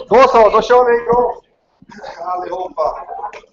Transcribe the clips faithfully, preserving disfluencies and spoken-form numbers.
Då så, då kör vi igång allihopa.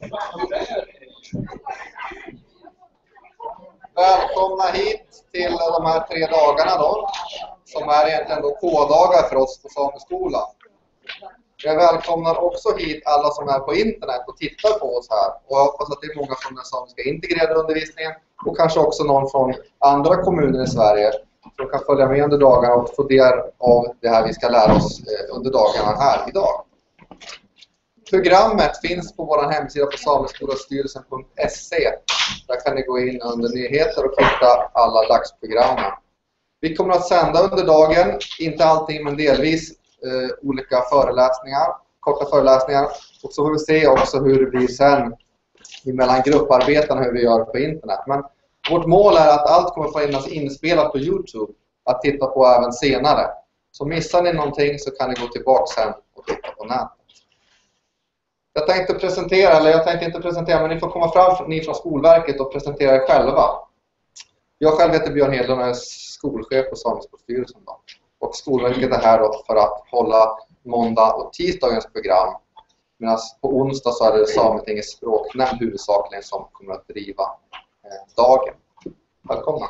Välkomna hit till de här tre dagarna då, som är egentligen då K-dagar för oss på Sameskolan. Jag välkomnar också hit alla som är på internet och tittar på oss här. Och jag hoppas att det är många från den samiska integrerade undervisningen och kanske också någon från andra kommuner i Sverige som kan följa med under dagarna och få del av det här vi ska lära oss under dagarna här idag. Programmet finns på vår hemsida på sameskolastyrelsen punkt se. Där kan ni gå in under nyheter och hitta alla dagsprogrammen. Vi kommer att sända under dagen, inte allting men delvis eh, olika föreläsningar, korta föreläsningar. Och så får vi se också hur det blir sen mellan grupparbetena hur vi gör på internet. Men vårt mål är att allt kommer att finnas inspelat på YouTube att titta på även senare. Så missar ni någonting så kan ni gå tillbaka sen och titta på nätet. Jag tänkte presentera, eller jag tänkte inte presentera, men ni får komma fram ni från Skolverket och presentera er själva. Jag själv heter Björn Hedlund och är skolchef på Sameskolstyrelsen då. Och Skolverket är här då för att hålla måndag och tisdagens program. Medan på onsdag så är det Sametingets språknämnd huvudsakligen som kommer att driva eh, dagen. Välkomna!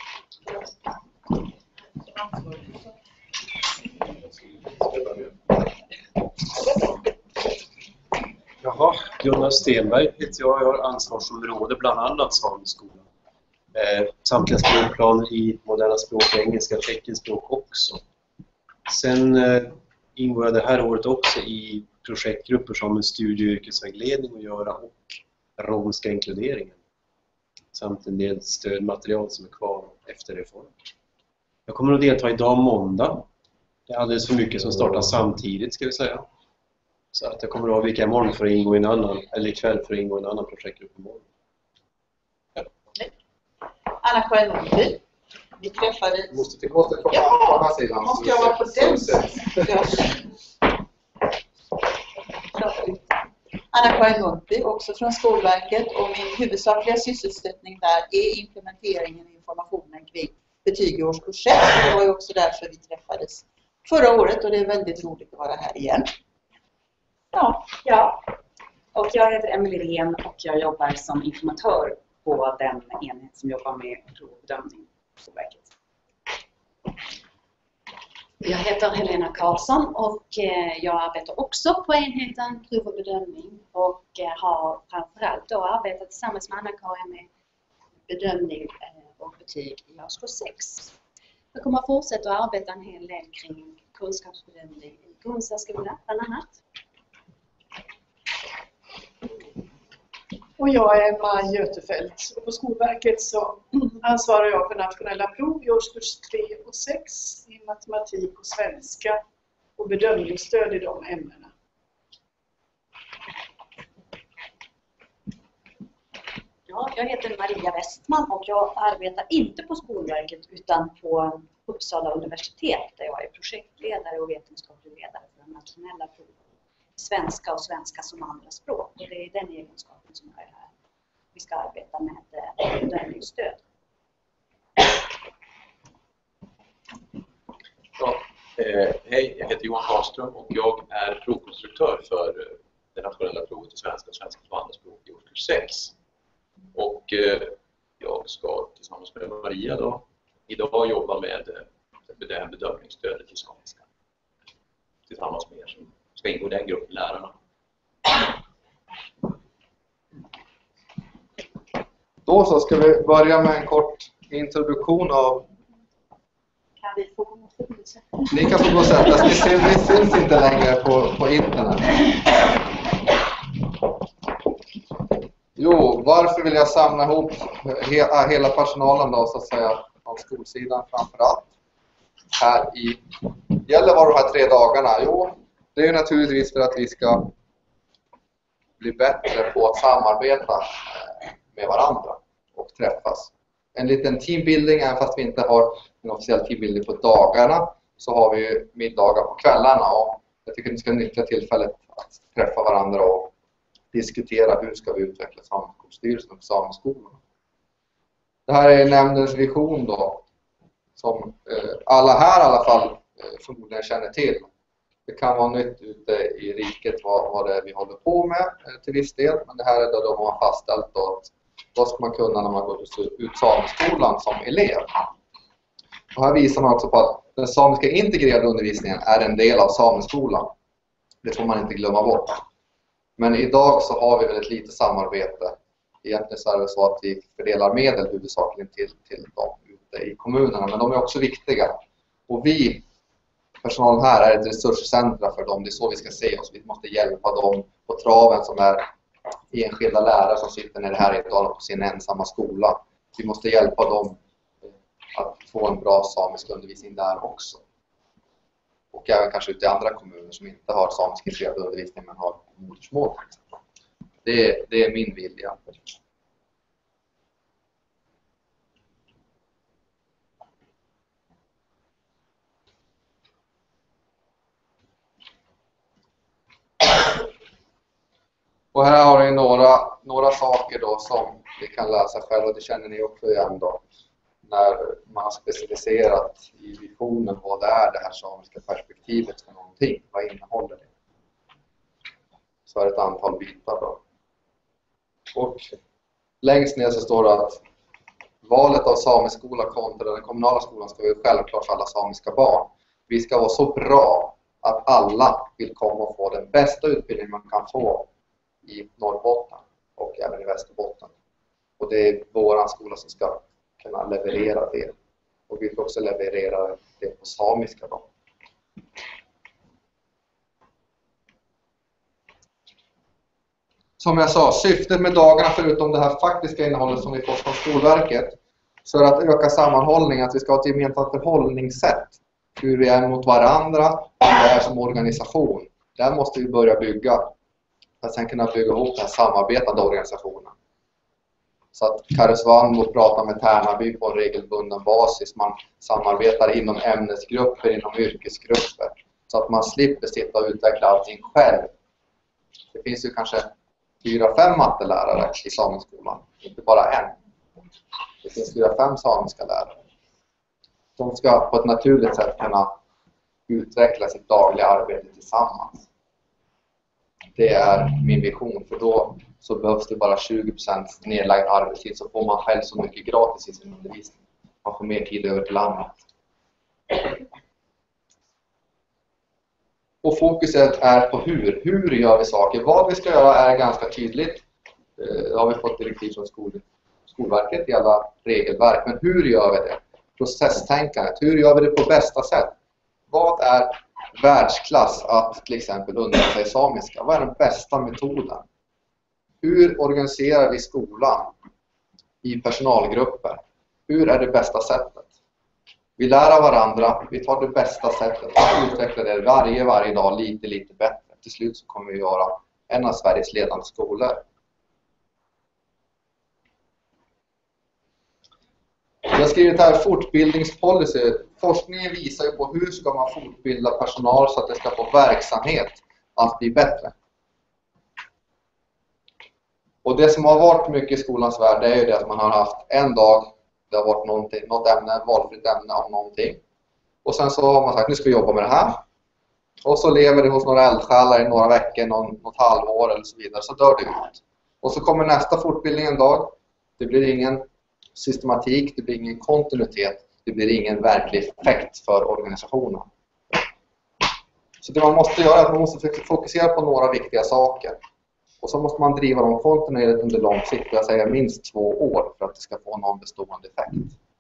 Jaha, Gunnar Stenberg heter jag. Jag har ansvarsområde bland annat Sameskolan. Eh, samtliga språkplaner i moderna språk, engelska, teckenspråk också. Sen eh, ingår jag det här året också i projektgrupper som en studie- och yrkesvägledning att göra och romska inkluderingen. Samt en del stödmaterial som är kvar efter reformen. Jag kommer att delta idag måndag. Det är alldeles för mycket som startar samtidigt ska vi säga. Så att jag kommer att avvika imorgon för att ingå i en annan, eller ikväll för att ingå i en annan projektgrupp imorgon. Ja. Anna-Karin Nordby. Vi träffades... Måste till kostet på ja, den här sidan. Måste jag vara på den sidan? Anna-Karin Nordby, också från Skolverket. Och min huvudsakliga sysselsättning där är implementeringen och informationen kring betyg i årskurs sex. Det var ju också därför vi träffades förra året och det är väldigt roligt att vara här igen. Ja, ja. Och jag heter Emelie Rehn och jag jobbar som informatör på den enhet som jobbar med prov och bedömning på Skolverket. Jag heter Helena Karlsson och jag arbetar också på enheten prov och bedömning och har framförallt då arbetat tillsammans med Anna-Karin med bedömning och betyg i årskurs sex. Jag kommer att fortsätta att arbeta en hel del kring kunskapsbedömning i grundsärskolan bland annat. Och jag är Maj Götefelt och på Skolverket så ansvarar jag för nationella prov i årskurs tre och sex i matematik och svenska och bedömningsstöd i de ämnena. Ja, jag heter Maria Westman och jag arbetar inte på Skolverket utan på Uppsala universitet där jag är projektledare och vetenskaplig ledare för de nationella proven. Svenska och svenska som andra språk. Och det är den egenskapen som jag är här. Vi ska arbeta med bedömningsstöd. Ja, eh, hej, jag heter Johan Karlström och jag är provkonstruktör för eh, det nationella provet i svenska och svenska som andra språk i årskurs sex. Och eh, jag ska tillsammans med Maria då, idag jobba med eh, det här bedömningsstödet i svenska. Tillsammans med er som ska ingå i den gruppen lärarna. Då så ska vi börja med en kort introduktion av... Kan vi få Ni kan få gå och sätta sig. Ni syns, ni syns inte längre på, på internet. Jo, varför vill jag samla ihop he, hela personalen då så att säga av skolsidan framförallt här i Gällivare de här tre dagarna? Jo, det är ju naturligtvis för att vi ska bli bättre på att samarbeta med varandra och träffas. En liten teambuilding, även fast vi inte har en officiell teambuilding på dagarna så har vi ju middagar på kvällarna och jag tycker att vi ska nyttja tillfället att träffa varandra och diskutera hur ska vi utveckla Sameskolstyrelsen och Sameskolan. Det här är nämndens vision då som eh, alla här i alla fall eh, förmodligen känner till. Det kan vara nytt ute i riket vad, vad det är vi håller på med till viss del. Men det här är då de har fastställt då, vad ska man kunna när man går ut sameskolan som elev. Och här visar man också på att den samiska integrerade undervisningen är en del av sameskolan. Det får man inte glömma bort. Men idag så har vi väldigt lite samarbete. Egentligen så är det så att vi fördelar medel huvudsakligen till, till dem ute i kommunerna. Men de är också viktiga. Och vi, personalen här, är ett resurscentra för dem. Det är så vi ska se oss. Vi måste hjälpa dem på traven som är enskilda lärare som sitter nere här i ett dag på sin ensamma skola. Vi måste hjälpa dem att få en bra samisk undervisning där också. Och även kanske ute i andra kommuner som inte har samisk integrerad undervisning men har modersmål. Det, det är min vilja. Och här har ni några, några saker då som ni kan läsa själva. Det känner ni också igen då. När man har specificerat i visionen vad det är det här samiska perspektivet för någonting. Vad innehåller det? Så är det ett antal bitar då. Och längst ner så står det att valet av samisk skola kontra den kommunala skolan ska vara självklart för alla samiska barn. Vi ska vara så bra att alla vill komma och få den bästa utbildning man kan få i Norrbotten och även i Västerbotten. Och det är våran skola som ska kunna leverera det. Och vi ska också leverera det på samiska då. Som jag sa, syftet med dagarna förutom det här faktiska innehållet som vi får från Skolverket så är att öka sammanhållning, att vi ska ha ett gemensamt förhållningssätt. Hur vi är mot varandra och det är som organisation. Där måste vi börja bygga för att sen kunna bygga ihop den här samarbetande organisationen. Så att Karesuando pratar med Tärnaby på en regelbunden basis. Man samarbetar inom ämnesgrupper, inom yrkesgrupper. Så att man slipper sitta och utveckla allting själv. Det finns ju kanske fyra, fem mattelärare i sameskolan. Inte bara en. Det finns fyra, fem samiska lärare. De ska på ett naturligt sätt kunna utveckla sitt dagliga arbete tillsammans. Det är min vision, för då så behövs det bara tjugo procent nedlagd arbetstid så får man själv så mycket gratis i sin undervisning. Man får mer tid över till annat. Och fokuset är på hur. Hur gör vi saker? Vad vi ska göra är ganska tydligt. Det har vi fått direktiv från skol, Skolverket i alla regelverk. Men hur gör vi det? Processtänkandet. Hur gör vi det på bästa sätt? Vad är världsklass att till exempel undervisa i samiska? Vad är den bästa metoden? Hur organiserar vi skolan i personalgrupper? Hur är det bästa sättet? Vi lär av varandra, vi tar det bästa sättet och utvecklar det varje, varje dag lite, lite bättre. Till slut så kommer vi göra en av Sveriges ledande skolor. Jag har skrivit här fortbildningspolicy. Forskningen visar ju på hur ska man fortbilda personal så att det ska få verksamhet att bli bättre. Och det som har varit mycket i skolans värld är ju det att man har haft en dag, det har varit någonting, något ämne, valfritt ämne om någonting. Och sen så har man sagt, nu ska vi jobba med det här. Och så lever det hos några eldsjälar i några veckor, någon, något halvår eller så vidare, så dör det ut. Och så kommer nästa fortbildning en dag. Det blir ingen systematik, det blir ingen kontinuitet, det blir ingen verklig effekt för organisationen. Så det man måste göra är att man måste fokusera på några viktiga saker. Och så måste man driva dem kontinuerligt under lång sikt, jag säger minst två år för att det ska få någon bestående effekt.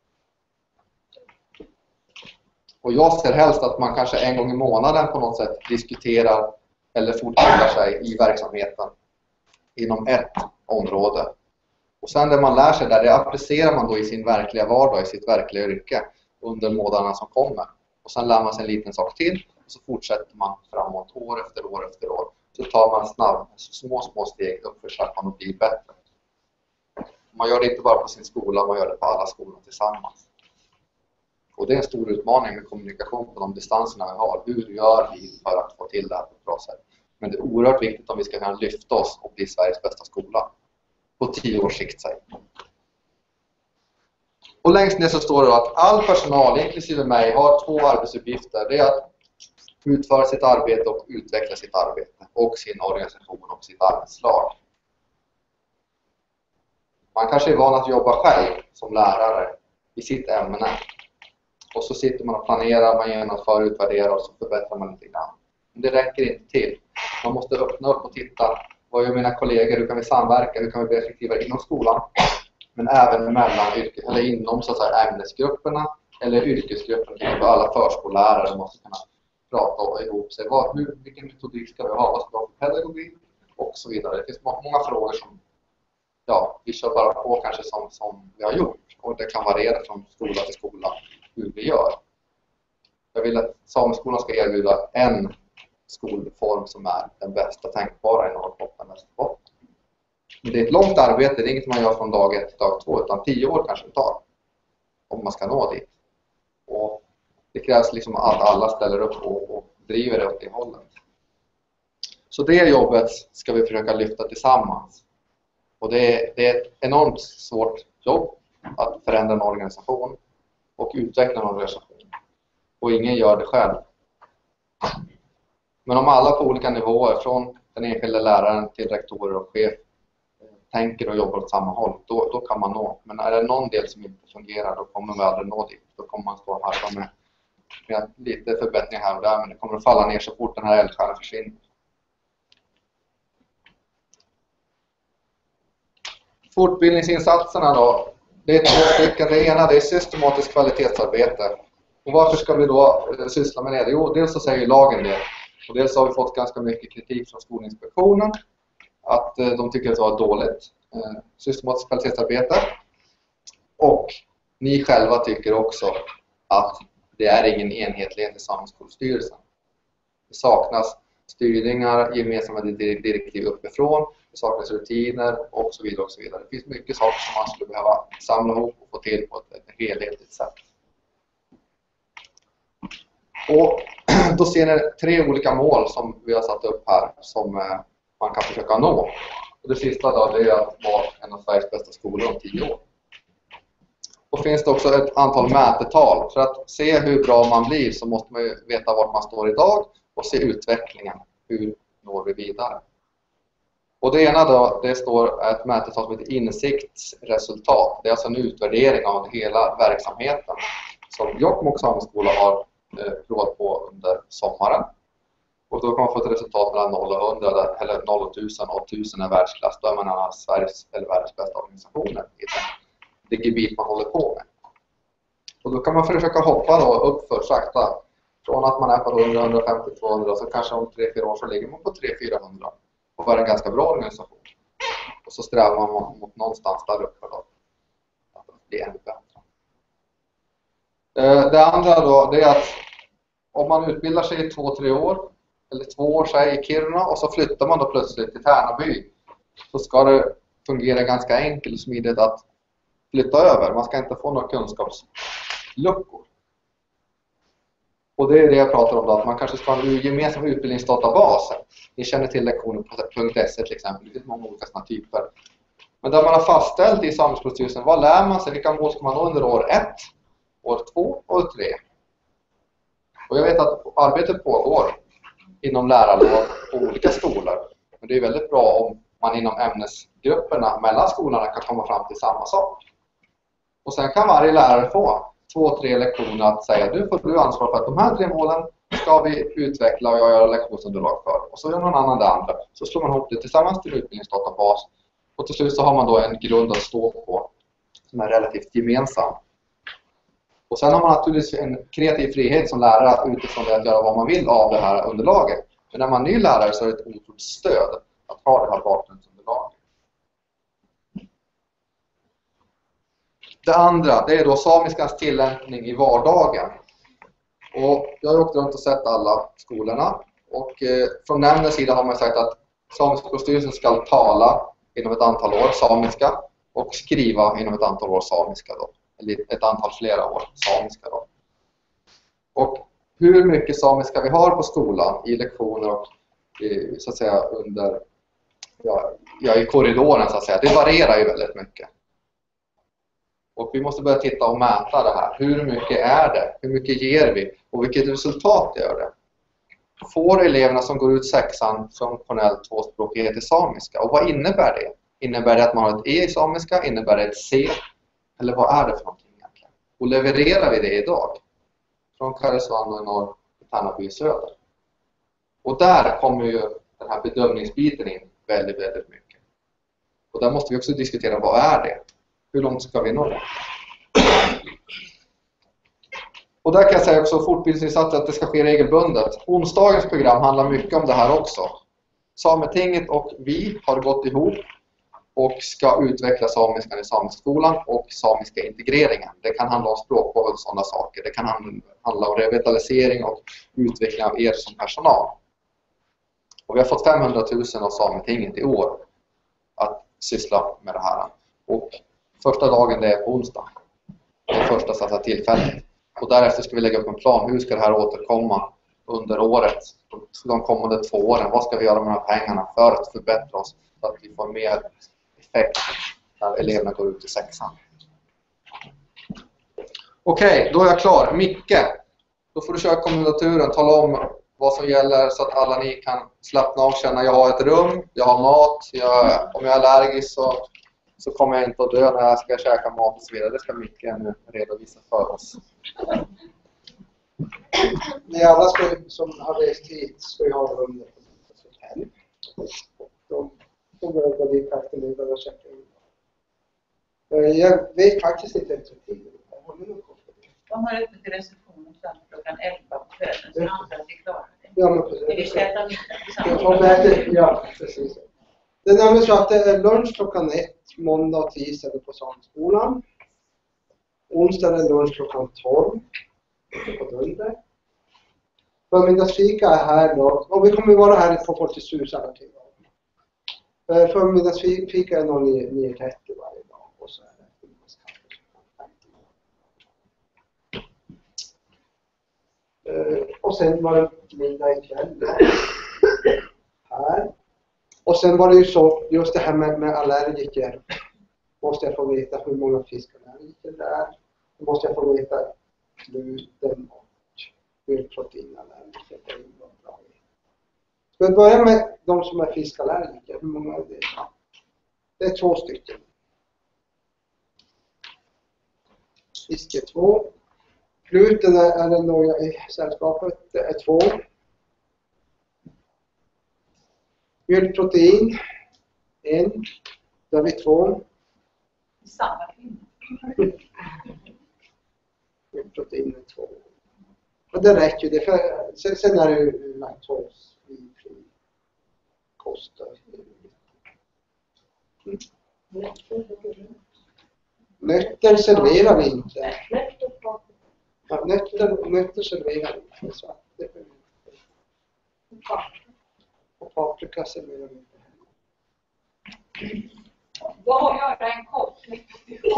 Och jag ser helst att man kanske en gång i månaden på något sätt diskuterar eller fortbildar sig i verksamheten inom ett område. Och sen det man lär sig där, det applicerar man då i sin verkliga vardag, i sitt verkliga yrke under månaderna som kommer. Och sen lär man sig en liten sak till och så fortsätter man framåt år efter år efter år. Så tar man snabbt, små, små steg upp för att man blir bättre. Man gör det inte bara på sin skola, man gör det på alla skolor tillsammans. Och det är en stor utmaning med kommunikation på de distanserna vi har. Hur gör vi för att få till det här på ett bra sätt? Men det är oerhört viktigt om vi ska kunna lyfta oss och bli Sveriges bästa skola. På tio års sikt, säger. Och längst ner så står det att all personal, inklusive mig, har två arbetsuppgifter. Det är att utföra sitt arbete och utveckla sitt arbete och sin organisation och sitt arbetslag. Man kanske är van att jobba själv som lärare i sitt ämne. Och så sitter man och planerar, man genomför, utvärderar och så förbättrar man lite grann. Men det räcker inte till. Man måste öppna upp och titta. Vad gör mina kollegor? Hur kan vi samverka? Hur kan vi bli effektivare inom skolan? Men även mellan yrke, eller inom så att säga, ämnesgrupperna eller yrkesgrupperna. Alla förskollärare måste kunna prata ihop sig. Vad, hur, vilken metodik ska vi ha? Vad ska vi ha för pedagogik? Och så vidare. Det finns många frågor som ja, vi kör bara på kanske som, som vi har gjort. Och det kan variera från skola till skola hur vi gör. Jag vill att Sameskolan ska erbjuda en skolform som är den bästa tänkbara i Norrbotten. Men det är ett långt arbete, det är inget man gör från dag ett till dag två, utan tio år kanske det tar om man ska nå dit. Och det krävs liksom att alla ställer upp och, och driver det åt det hållet. Så det jobbet ska vi försöka lyfta tillsammans. Och det är, det är ett enormt svårt jobb att förändra en organisation och utveckla en organisation. Och ingen gör det själv. Men om alla på olika nivåer, från den enskilda läraren till rektorer och chef, tänker och jobbar åt samma håll, då, då kan man nå. Men är det någon del som inte fungerar, då kommer vi aldrig nå dit. Då kommer man stå här med, med lite förbättring här och där, men det kommer att falla ner så fort den här eldstjärnan försvinner. Fortbildningsinsatserna då, det är två stycken. Det ena det är systematiskt kvalitetsarbete. Och varför ska vi då syssla med det? Jo, dels så säger lagen det. Och dels har vi fått ganska mycket kritik från Skolinspektionen. Att de tycker att det var dåligt systematiskt kvalitetsarbete. Och ni själva tycker också att det är ingen enhetlighet i Sameskolstyrelsen. Det saknas styrningar, gemensamma direktiv uppifrån. Det saknas rutiner och så vidare och så vidare. Det finns mycket saker som man skulle behöva samla ihop och få till på ett helhetligt sätt. Och då ser ni tre olika mål som vi har satt upp här som man kan försöka nå. Och det sista då, det är att vara en av Sveriges bästa skolor om tio år. Och finns det också ett antal mätetal. För att se hur bra man blir så måste man ju veta vart man står idag och se utvecklingen. Hur når vi vidare? Och det ena då, det står ett mätetal som heter insiktsresultat. Det är alltså en utvärdering av hela verksamheten som Jokkmokks Sameskola har eh, provat på under sommaren. Och då kan man få ett resultat mellan noll och hundra, eller noll och tusen, och tusen är världsklass. Då är man en av Sveriges eller världens bästa organisationer i det gebit man håller på med. Och då kan man försöka hoppa då upp för sakta. Från att man är på hundra, hundrafemtio, tvåhundra, så kanske om tre fyra år så ligger man på tre till fyrahundra. Och var en ganska bra organisation. Och så strävar man mot, mot någonstans där uppe då. Att det blir ännu bättre. Det andra då, det är att om man utbildar sig i två, tre år, eller två år säg i Kiruna, och så flyttar man då plötsligt till Tärnaby, så ska det fungera ganska enkelt och smidigt att flytta över. Man ska inte få några kunskapsluckor. Och det är det jag pratar om då, att man kanske ska ha en gemensam utbildningsdatabas. Ni känner till lektioner på .se till exempel, det finns många olika sådana typer. Men där man har fastställt i Sameskolstyrelsen, vad lär man sig, vilka mål ska man nå under år ett, år två och år tre. Och jag vet att arbetet pågår inom lärarlag på olika skolor. Men det är väldigt bra om man inom ämnesgrupperna mellan skolorna kan komma fram till samma sak. Och sen kan varje lärare få två, tre lektioner att säga, nu får du ansvar för att de här tre målen ska vi utveckla och jag gör lektionsunderlag för. Och så gör någon annan det andra. Så slår man ihop det tillsammans till utbildningsdatabas. Och till slut så har man då en grund att stå på som är relativt gemensam. Och sen har man naturligtvis en kreativ frihet som lärare utifrån det att göra vad man vill av det här underlaget. Men när man är ny lärare så är det ett otroligt stöd att ha det här bakgrundsunderlaget. Det andra, det är då samiskans tillämpning i vardagen. Och jag har åkt runt och sett alla skolorna. Och eh, från nämndens sida har man sagt att Sameskolstyrelsen ska tala inom ett antal år samiska och skriva inom ett antal år samiska då. Eller ett antal flera år samiska då. Och hur mycket samiska vi har på skolan i lektioner och i, så att säga under ja, ja, i korridoren så att säga, det varierar ju väldigt mycket. Och vi måste börja titta och mäta det här. Hur mycket är det? Hur mycket ger vi? Och vilket resultat gör det? får eleverna som går ut sexan funktionell tvåspråkighet i samiska. Och vad innebär det? Innebär det att man har ett E i samiska? Innebär det ett C? Eller vad är det för någonting egentligen? Och levererar vi det idag? Från Karesuando i norr till Tärnaby i söder. Och där kommer ju den här bedömningsbiten in väldigt, väldigt mycket. Och där måste vi också diskutera, vad är det? Hur långt ska vi nå? Och där kan jag säga också fortbildningsinsatser att det ska ske regelbundet. Onsdagens program handlar mycket om det här också. Sametinget och vi har gått ihop och ska utveckla samiskan i samiskolan och samiska integreringen. Det kan handla om språkvård och sådana saker. Det kan handla om revitalisering och utveckling av er som personal. Och vi har fått femhundratusen av Sametinget i år att syssla med det här. Och första dagen det är på onsdag. Det är första satta tillfället. Och därefter ska vi lägga upp en plan. Hur ska det här återkomma under året? De kommande två åren. Vad ska vi göra med de här pengarna för att förbättra oss? Så att vi får mer effekt när eleverna går ut i sexan. Okej, okay, då är jag klar. Micke, då får du köra kommunaturen. Tala om vad som gäller så att alla ni kan slappna av och känna. Jag har ett rum, jag har mat. Jag, om jag är allergisk så, så kommer jag inte att dö när jag ska käka mat och så vidare. Det ska Micke nu redovisa för oss. Ni alla ska, som har rest hit ska ju ha rum på ett hotell. De kommer att bli eftermiddag och checka in. Jag vet faktiskt inte efter tiden. De har öppet till receptionen fram klockan elva på kvällen, så jag antar att vi klarar det. Ja, men precis. Är vi ska äta middag tillsammans? Ja, precis. Det är nämligen så att det är lunch klockan ett, måndag och tisdag på Sameskolan. Onsdag är lunch klockan tolv på Dunder. Förmiddagsfika är här då, och vi kommer vara här på Folkets hus alla tider. Förmiddagsfika är nio trettio varje dag och så är det Uh, och sen var det middag ikväll här. Och sen var det ju så, just det här med, med allergiker. Måste jag få veta hur många fiskallergiker det är. Då måste jag få veta gluten och mjölkproteinallergiker. Ska vi börja med de som är fiskallergiker? Hur många är det? Det är två stycken. Fiske två. Gluten är det några i sällskapet, det är två. Mjölkprotein, en. Då har vi två. Samma kvinna. Mjölkprotein är två. Och det räcker det. För, sen, sen är det ju laktosfri kost. Mm. Nötter serverar vi inte. Ja, nötter, nötter serverar vi inte. Så det är och paprika serverar vi inte. Vad gör en koppling?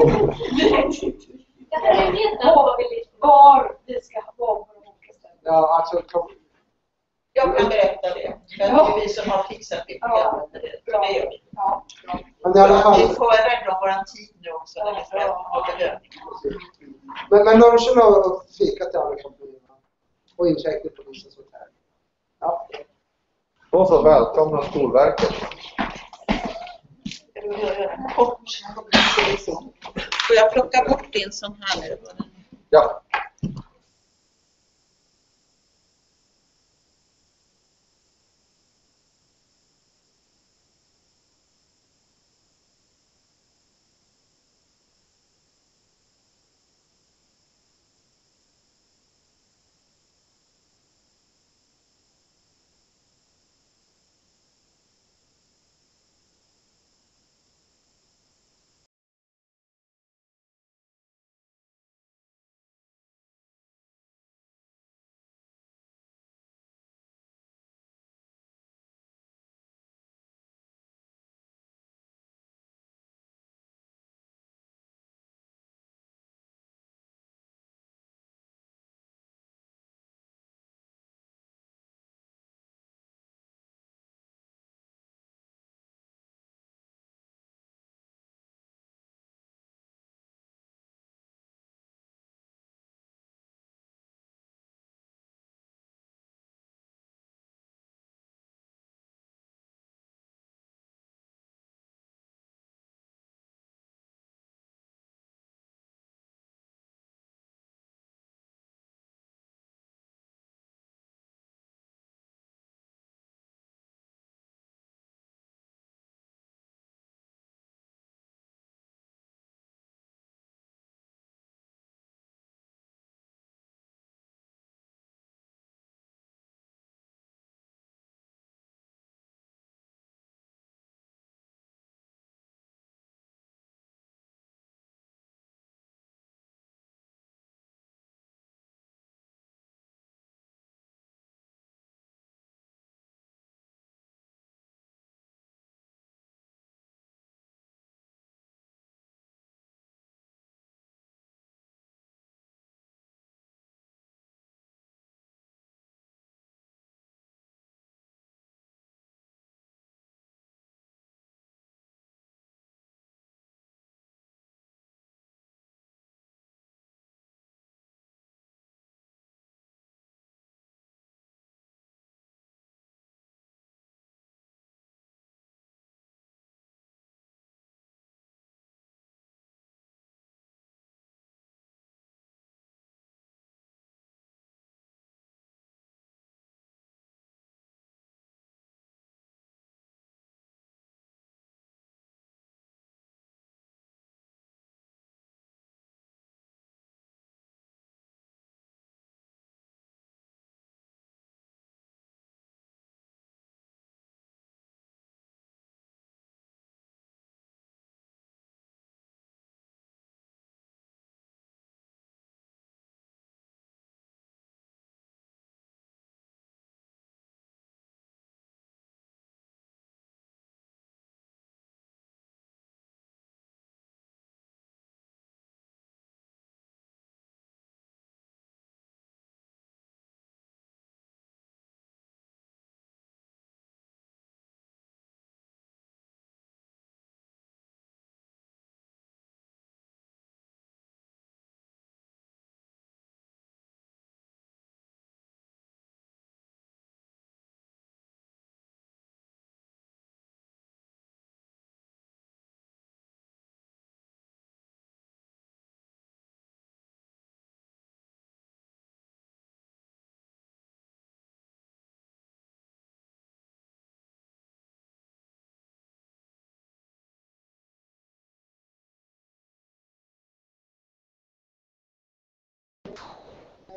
Jag vill veta var vi ska vara på de olika ställena. Ja, alltså... Jag kan berätta det. Det är vi som har fixat det programmet. Ja. Det gör vi. Ja. Men i alla fall... Vi får rädda om vår tid nu också när vi ska ha bedömning. Men, men lunchen har fikat till alla kompanier och incheckning på vissa sånt här. Ja. Då så, välkomna Skolverket. Kort. Får jag plocka bort din sån här nu? Ja.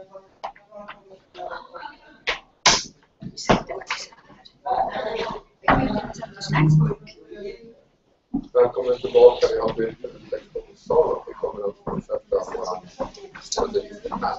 Välkommen tillbaka. Vi har bytt textbokssal och vi kommer att fortsätta vår undervisning här.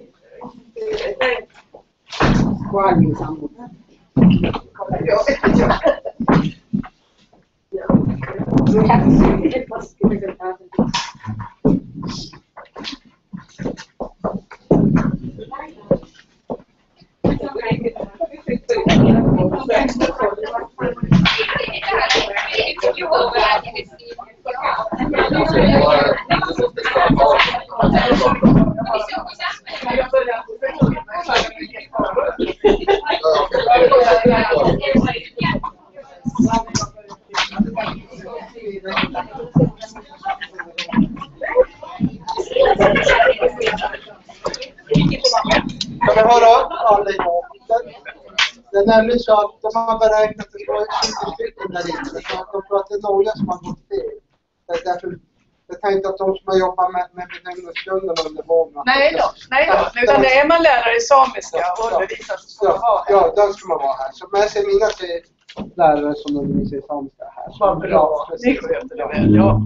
Kan vi höra allihopa? Det är nämligen så att de har beräknat att det var tjugo stycken där inne. Så att de tror att det är några som har gått fel. Det är därför jag tänkte att de som har jobbat med, med benämningsgrunderna under våren. Nej då, nej då. Utan det är man lärare i samiska och undervisar så ska man vara här. Ja, där ska man vara här. Så med sig mina tre lärare som undervisar i samiska här. Vad bra, ni sköter det väl, ja.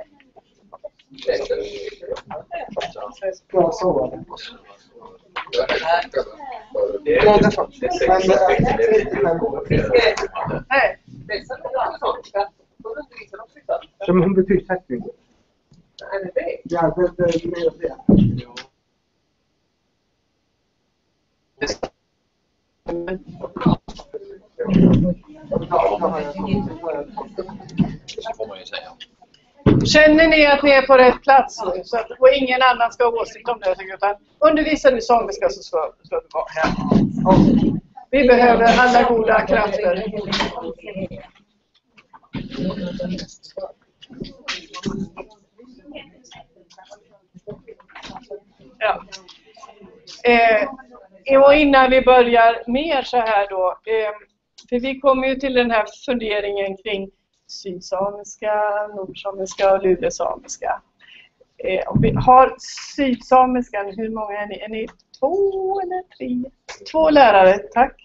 Ja, så var det. Nej. Som hon betygsättning. Ja, det är mer det. Så får man ju säga. Känner ni att ni är på rätt plats nu? Så att, och ingen annan ska ha åsikt om det. Utan undervisar ni samiska så ska, ska vi vara här. Och vi behöver alla goda krafter. Ja. Eh, och innan vi börjar mer så här då. Eh, för vi kommer ju till den här funderingen kring sydsamiska, nordsamiska och lulesamiska. Eh, om vi har sydsamiskan, hur många är ni? Är ni två eller tre? Två lärare, tack.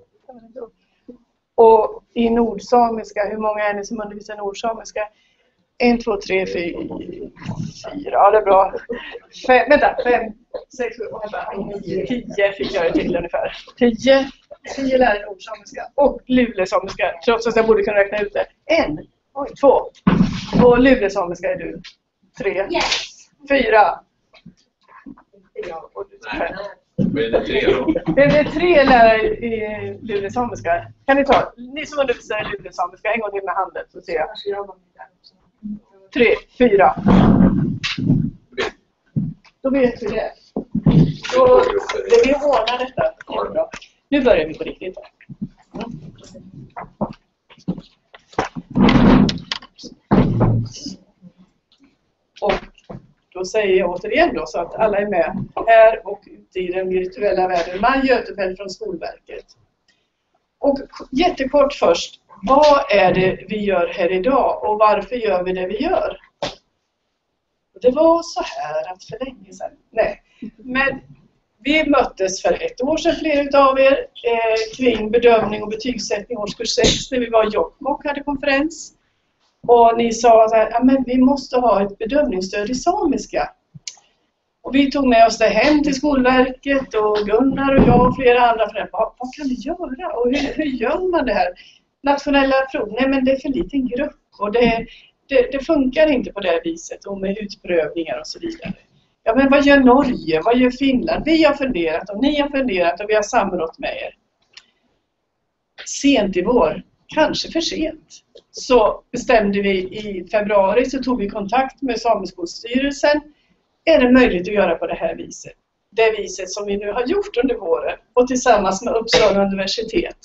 Och i nordsamiska, hur många är ni som undervisar nordsamiska? En, två, tre, fyra, fyra, ja det är bra. Fem, vänta, fem, sex, sju, åtta, nio, tio fick jag det till ungefär. Tio, tio lärare nordsamiska och lulesamiska, trots att jag borde kunna räkna ut det. En, oj, två. Och lulesamiska är du. Tre, Yes. fyra. Ja, och du fem. Men är det tre då? Det är tre lärare i lulesamiska. Kan ni ta, ni som undervisar i lulesamiska, en gång till med handen så ser jag. Tre, fyra. Då vet vi det. Då, det vi ordnar detta. Ja, nu börjar vi på riktigt. Och då säger jag återigen då så att alla är med här och ute i den virtuella världen. Man Götefält från Skolverket. Och jättekort först. Vad är det vi gör här idag och varför gör vi det vi gör? Det var så här att för länge sedan, nej, men vi möttes för ett år sedan flera av er eh, kring bedömning och betygssättning årskurs sex när vi var i Jokkmokk hade konferens. Och ni sa så här, ja, men vi måste ha ett bedömningsstöd i samiska. Och vi tog med oss det hem till Skolverket och Gunnar och jag och flera andra föräldrar. Vad, vad kan vi göra och hur, hur gör man det här? Nationella prov, nej men det är för liten grupp och det, det, det funkar inte på det viset och med utprövningar och så vidare. Ja men vad gör Norge, vad gör Finland? Vi har funderat och ni har funderat och vi har samrått med er. Sent i vår, kanske för sent, så bestämde vi i februari så tog vi kontakt med Sameskolstyrelsen. Är det möjligt att göra på det här viset? Det viset som vi nu har gjort under våren och tillsammans med Uppsala universitet.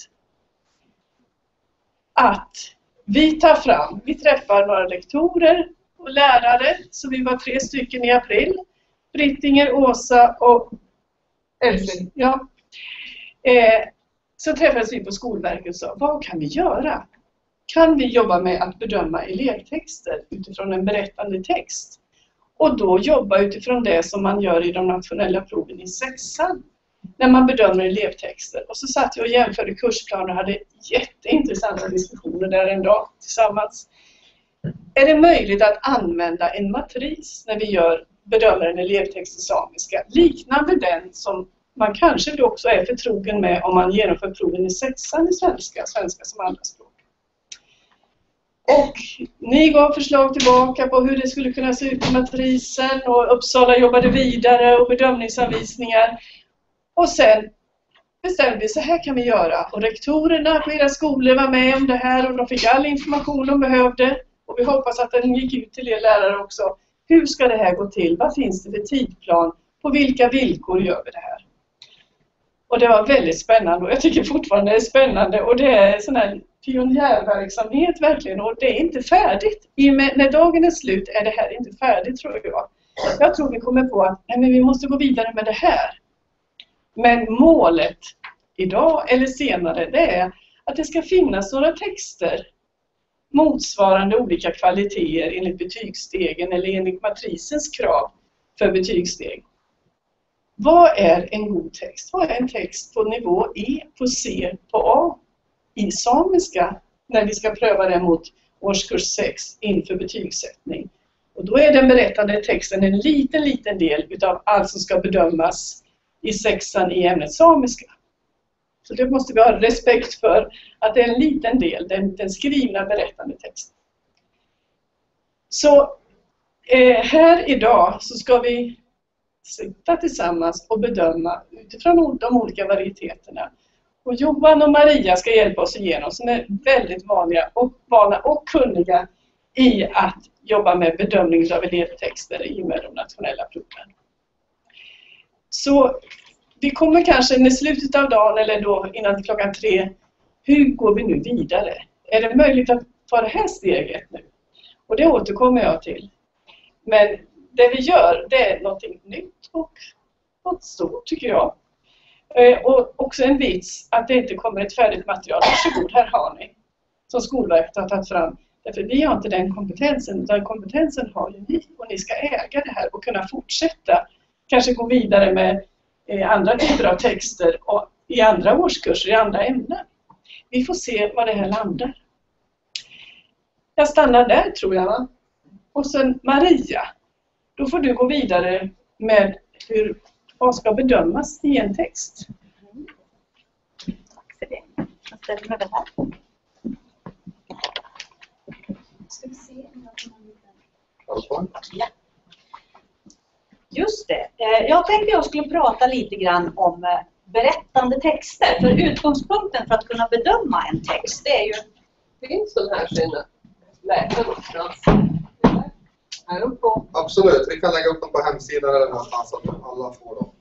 Att vi tar fram, vi träffar några lektorer och lärare, så vi var tre stycken i april. Brittinger, Åsa och Elfin. Ja. Eh, så träffades vi på Skolverket och sa, vad kan vi göra? Kan vi jobba med att bedöma elevtexter utifrån en berättande text? och då jobba utifrån det som man gör i de nationella proven i sexan. När man bedömer elevtexter. Och så satt jag och jämförde kursplaner och hade jätteintressanta diskussioner där en dag tillsammans. Är det möjligt att använda en matris när vi gör, bedömer en elevtext i samiska? Liknande den som man kanske då också är förtrogen med om man genomför proven i sexan i svenska, svenska som andraspråk. Och ni gav förslag tillbaka på hur det skulle kunna se ut i matrisen och Uppsala jobbade vidare och bedömningsanvisningar. Och sen bestämde vi så här kan vi göra. Och rektorerna på era skolor var med om det här och de fick all information de behövde. Och vi hoppas att den gick ut till er lärare också. Hur ska det här gå till? Vad finns det för tidplan? På vilka villkor gör vi det här? Och det var väldigt spännande och jag tycker fortfarande det är spännande. Och det är sån här pionjärverksamhet verkligen och det är inte färdigt. I med, när dagen är slut är det här inte färdigt tror jag. Jag tror vi kommer på att nej, men vi måste gå vidare med det här. Men målet idag eller senare det är att det ska finnas några texter motsvarande olika kvaliteter enligt betygsstegen eller enligt matrisens krav för betygssteg. Vad är en god text? Vad är en text på nivå E, på C, på A i samiska när vi ska pröva det mot årskurs sex inför betygssättning? Och då är den berättande texten en liten, liten del utav allt som ska bedömas i sexan i ämnet samiska. Så det måste vi ha respekt för att det är en liten del, den, den skrivna berättande texten. Så eh, här idag så ska vi sitta tillsammans och bedöma utifrån de olika varieteterna. Och Johan och Maria ska hjälpa oss igenom som är väldigt vanliga och vana och kunniga i att jobba med bedömning av elevtexter i och med de nationella proven. Så vi kommer kanske i slutet av dagen eller då innan klockan tre, hur går vi nu vidare? Är det möjligt att ta det här steget nu? Och det återkommer jag till. Men det vi gör, det är någonting nytt och något stort tycker jag. Och också en vits att det inte kommer ett färdigt material. Varsågod, här har ni. Som Skolverket har tagit fram. Därför vi har inte den kompetensen, utan kompetensen har ju ni. Och ni ska äga det här och kunna fortsätta. Kanske gå vidare med andra typer av texter och i andra årskurser, i andra ämnen. Vi får se var det här landar. Jag stannar där tror jag. Va? Och sen Maria, då får du gå vidare med hur vad ska bedömas i en text. Mm. Tack för det. Jag ställer mig väl här. Ska vi se om jag får en liten... Ja. Just det. Jag tänkte jag skulle prata lite grann om berättande texter. För utgångspunkten för att kunna bedöma en text, det är ju... Finns den här sina läkare någonstans? Är de på? Absolut, vi kan lägga upp dem på hemsidan eller någonstans så att alla får dem.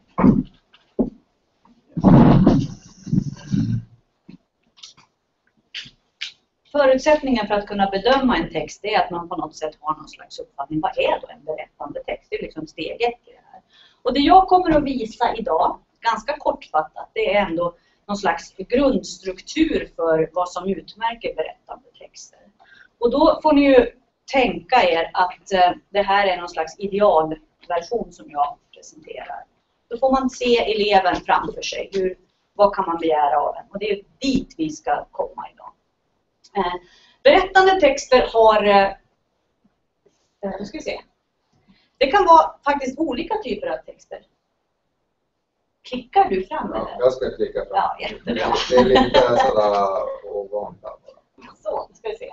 Förutsättningen för att kunna bedöma en text är att man på något sätt har någon slags uppfattning. Vad är då en berättande text? Det är liksom steg ett i det här. Och det jag kommer att visa idag, ganska kortfattat, det är ändå någon slags grundstruktur för vad som utmärker berättande texter. Och då får ni ju tänka er att eh, det här är någon slags idealversion som jag presenterar. Då får man se eleven framför sig. Hur, vad kan man begära av en? Och det är dit vi ska komma idag. Eh, berättande texter har... Eh, nu ska vi se. Det kan vara faktiskt olika typer av texter. Klickar du fram? Ja, eller? jag ska klicka fram. Ja, jättebra. Det är lite sådär ovant här bara. Så, ska vi se.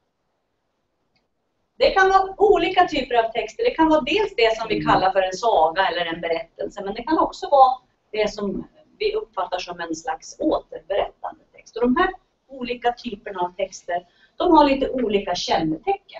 Det kan vara olika typer av texter. Det kan vara dels det som vi kallar för en saga eller en berättelse. Men det kan också vara det som vi uppfattar som en slags återberättande text. Och de här olika typerna av texter, de har lite olika kännetecken.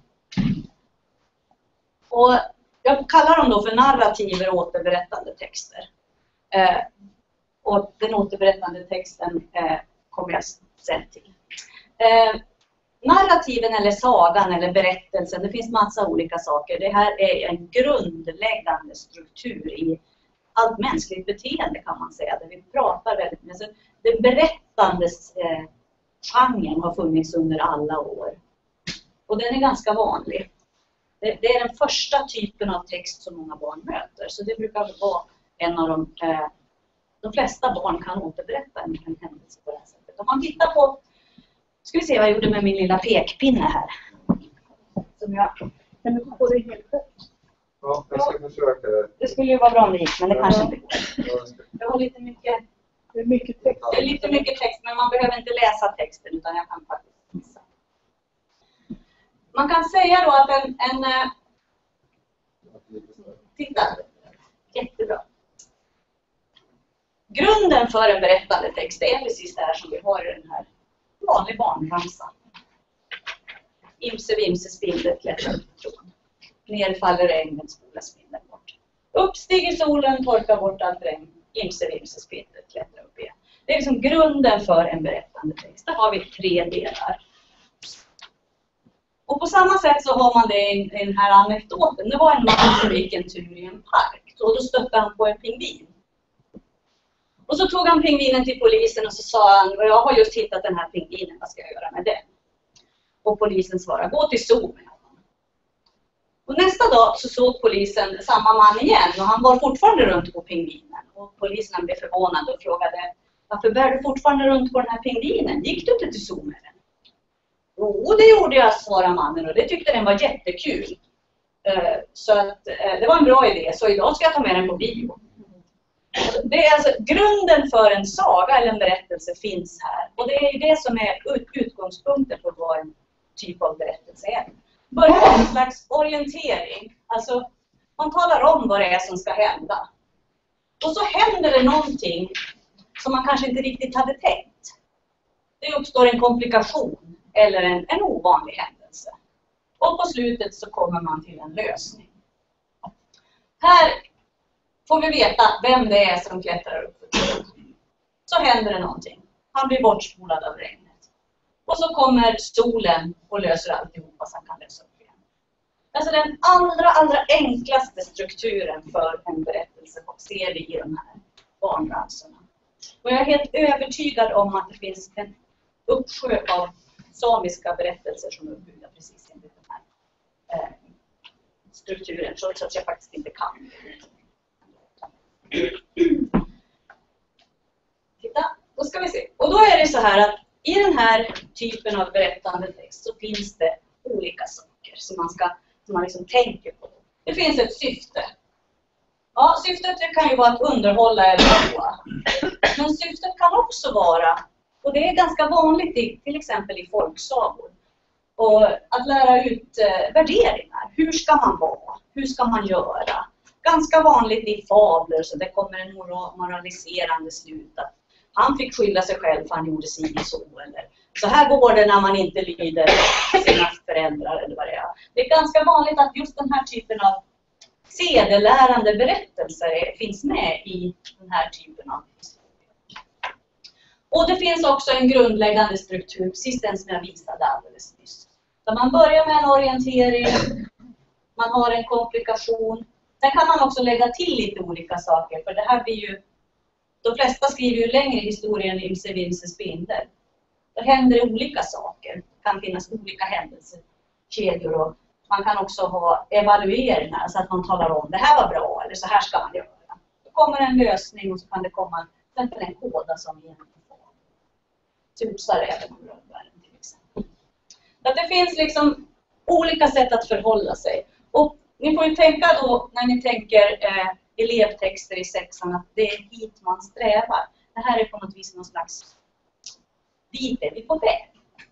Och jag kallar dem då för narrativer och återberättande texter. Eh, och den återberättande texten eh, kommer jag sen till. Eh, Narrativen eller sagan eller berättelsen, det finns massa olika saker. Det här är en grundläggande struktur i allt mänskligt beteende kan man säga. Där vi pratar väldigt mycket. Så det berättandes eh, genren har funnits under alla år. Och den är ganska vanlig. Det, det är den första typen av text som många barn möter. Så det brukar vara en av de... Eh, de flesta barn kan återberätta en, en händelse på det här sättet. Om man tittar på... Ska vi se vad jag gjorde med min lilla pekpinne här. Som jag... Kan du få det helt själv? Ja, jag ska försöka. Det skulle ju vara bra om det gick, men det ja. kanske inte går. Jag har lite mycket... Det är mycket text. Det är lite mycket text, men man behöver inte läsa texten utan jag kan faktiskt visa. Man kan säga då att en... en titta. Jättebra. Grunden för en berättande text är precis det här som vi har i den här vanliga barnramsan. Imse vimse spindet klättrar upp tron. Ner faller regnen, spolar spindeln bort. Upp stiger solen, torkar bort allt regn. Imse vimse spindet klättrar upp igen. Det är liksom grunden för en berättande text. Där har vi tre delar. Och på samma sätt så har man det i den här anekdoten. Det var en man som gick en tur i en park. Och då stötte han på en pingvin. Och så tog han pingvinen till polisen och så sa han, jag har just hittat den här pingvinen, vad ska jag göra med den? Och polisen svarade, gå till zoo med honom. Och nästa dag så såg polisen samma man igen och han var fortfarande runt på pingvinen. Och polisen blev förvånad och frågade, varför bär du fortfarande runt på den här pingvinen? Gick du inte till zoo med den? Jo, det gjorde jag, svarade mannen, och det tyckte den var jättekul. Så att det var en bra idé, så idag ska jag ta med den på bio. Det är alltså, grunden för en saga eller en berättelse finns här. Och det är det som är utgångspunkten för vad en typ av berättelse är. Börja med en slags orientering. Alltså, man talar om vad det är som ska hända. Och så händer det någonting som man kanske inte riktigt hade tänkt. Det uppstår en komplikation eller en, en ovanlig händelse. Och på slutet så kommer man till en lösning. Här får vi veta vem det är som klättrar upp. Så händer det någonting. Han blir bortspolad av regnet. Och så kommer solen och löser alltihopa så han kan lösa upp igen. Alltså den allra, allra enklaste strukturen för en berättelse ser vi i de här barnramsorna. Och jag är helt övertygad om att det finns en uppsjö av samiska berättelser som är uppbyggda precis enligt den här eh, strukturen. Så att jag faktiskt inte kan. Titta, då ska vi se. Och då är det så här att i den här typen av berättande text så finns det olika saker som man, ska, som man liksom tänker på. Det finns ett syfte. Ja, syftet kan ju vara att underhålla eller roa. Men syftet kan också vara, och det är ganska vanligt i, till exempel i folksagor, och att lära ut eh, värderingar. Hur ska man vara? Hur ska man göra? Ganska vanligt i fabler, så det kommer en moraliserande slut. Att han fick skylla sig själv för han gjorde sig så. Eller så här går det när man inte lyder sina föräldrar eller vad det är. Det är ganska vanligt att just den här typen av sedelärande berättelser finns med i den här typen av historier. Och det finns också en grundläggande struktur, precis den som jag visade alldeles nyss. Så man börjar med en orientering, man har en komplikation. Sen kan man också lägga till lite olika saker, för det här blir ju, de flesta skriver ju längre historier än Imse vimse spindel. Det händer olika saker, det kan finnas olika händelsekedjor och man kan också ha evalueringar så att man talar om det här var bra eller så här ska man göra. Då kommer en lösning och så kan det komma till exempel en koda som vi inte får. Susar även om rödbären till exempel. Så att det finns liksom olika sätt att förhålla sig. Och ni får ju tänka då när ni tänker eh, elevtexter i sexan att det är hit man strävar. Det här är på något vis någon slags, dit är vi på väg.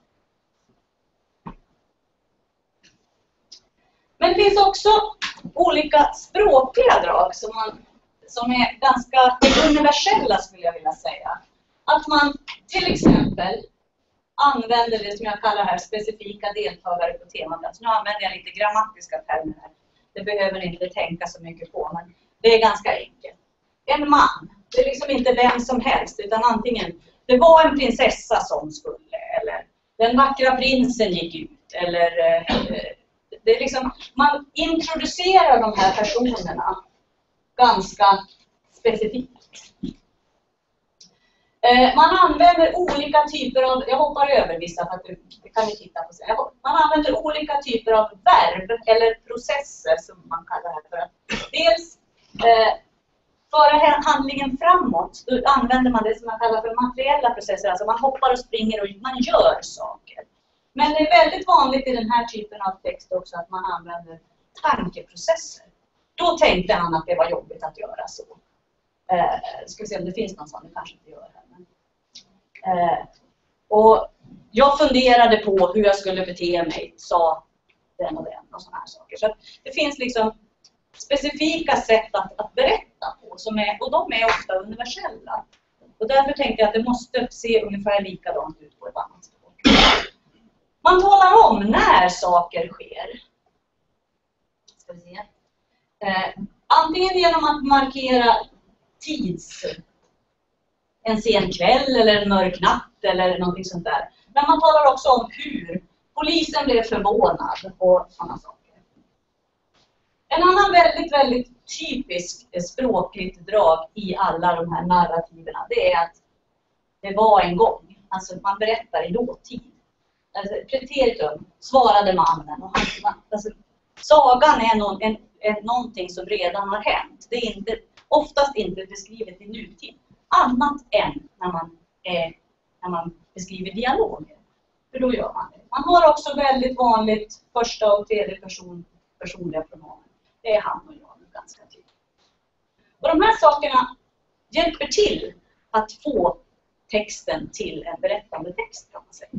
Men det finns också olika språkliga drag som, man, som är ganska universella skulle jag vilja säga. Att man till exempel använder det som jag kallar här specifika deltagare på temat. Alltså nu använder jag lite grammatiska termer här. Det behöver ni inte tänka så mycket på, men det är ganska enkelt. En man, det är liksom inte vem som helst, utan antingen det var en prinsessa som skulle, eller den vackra prinsen gick ut, eller eh, det är liksom, man introducerar de här personerna ganska specifikt. Eh, man använder olika typer av, jag hoppar över vissa för att du, det kan ni titta på sen. Man använder olika typer av verb eller processer som man kallar det för. Att dels eh, föra handlingen framåt, då använder man det som man kallar för materiella processer. Alltså man hoppar och springer och man gör saker. Men det är väldigt vanligt i den här typen av text också att man använder tankeprocesser. Då tänkte han att det var jobbigt att göra så. Eh, ska vi se om det finns någon sån, det kanske inte gör här. Men, eh, och jag funderade på hur jag skulle bete mig, sa den och den och såna här saker. Så det finns liksom specifika sätt att, att berätta på, som är, och de är ofta universella. Och därför tänkte jag att det måste se ungefär likadant ut på ett annat språk. Man talar om när saker sker. Ska vi se. Eh, antingen genom att markera tids, en sen kväll eller en mörk natt eller någonting sånt där. Men man talar också om hur polisen blev förvånad och sådana saker. En annan väldigt, väldigt typisk språkligt drag i alla de här narrativerna, det är att det var en gång. Alltså man berättar i dåtid. Alltså, preteritum, svarade mannen. Och han, alltså, sagan är, någon, en, är någonting som redan har hänt. Det är inte, oftast inte beskrivet i nutid. Annat än när man, eh, när man beskriver dialoger. För då gör man det. Man har också väldigt vanligt första och tredje person, personliga pronomen. Det är han och jag ganska tydligt. Och de här sakerna hjälper till att få texten till en berättande text, kan man säga.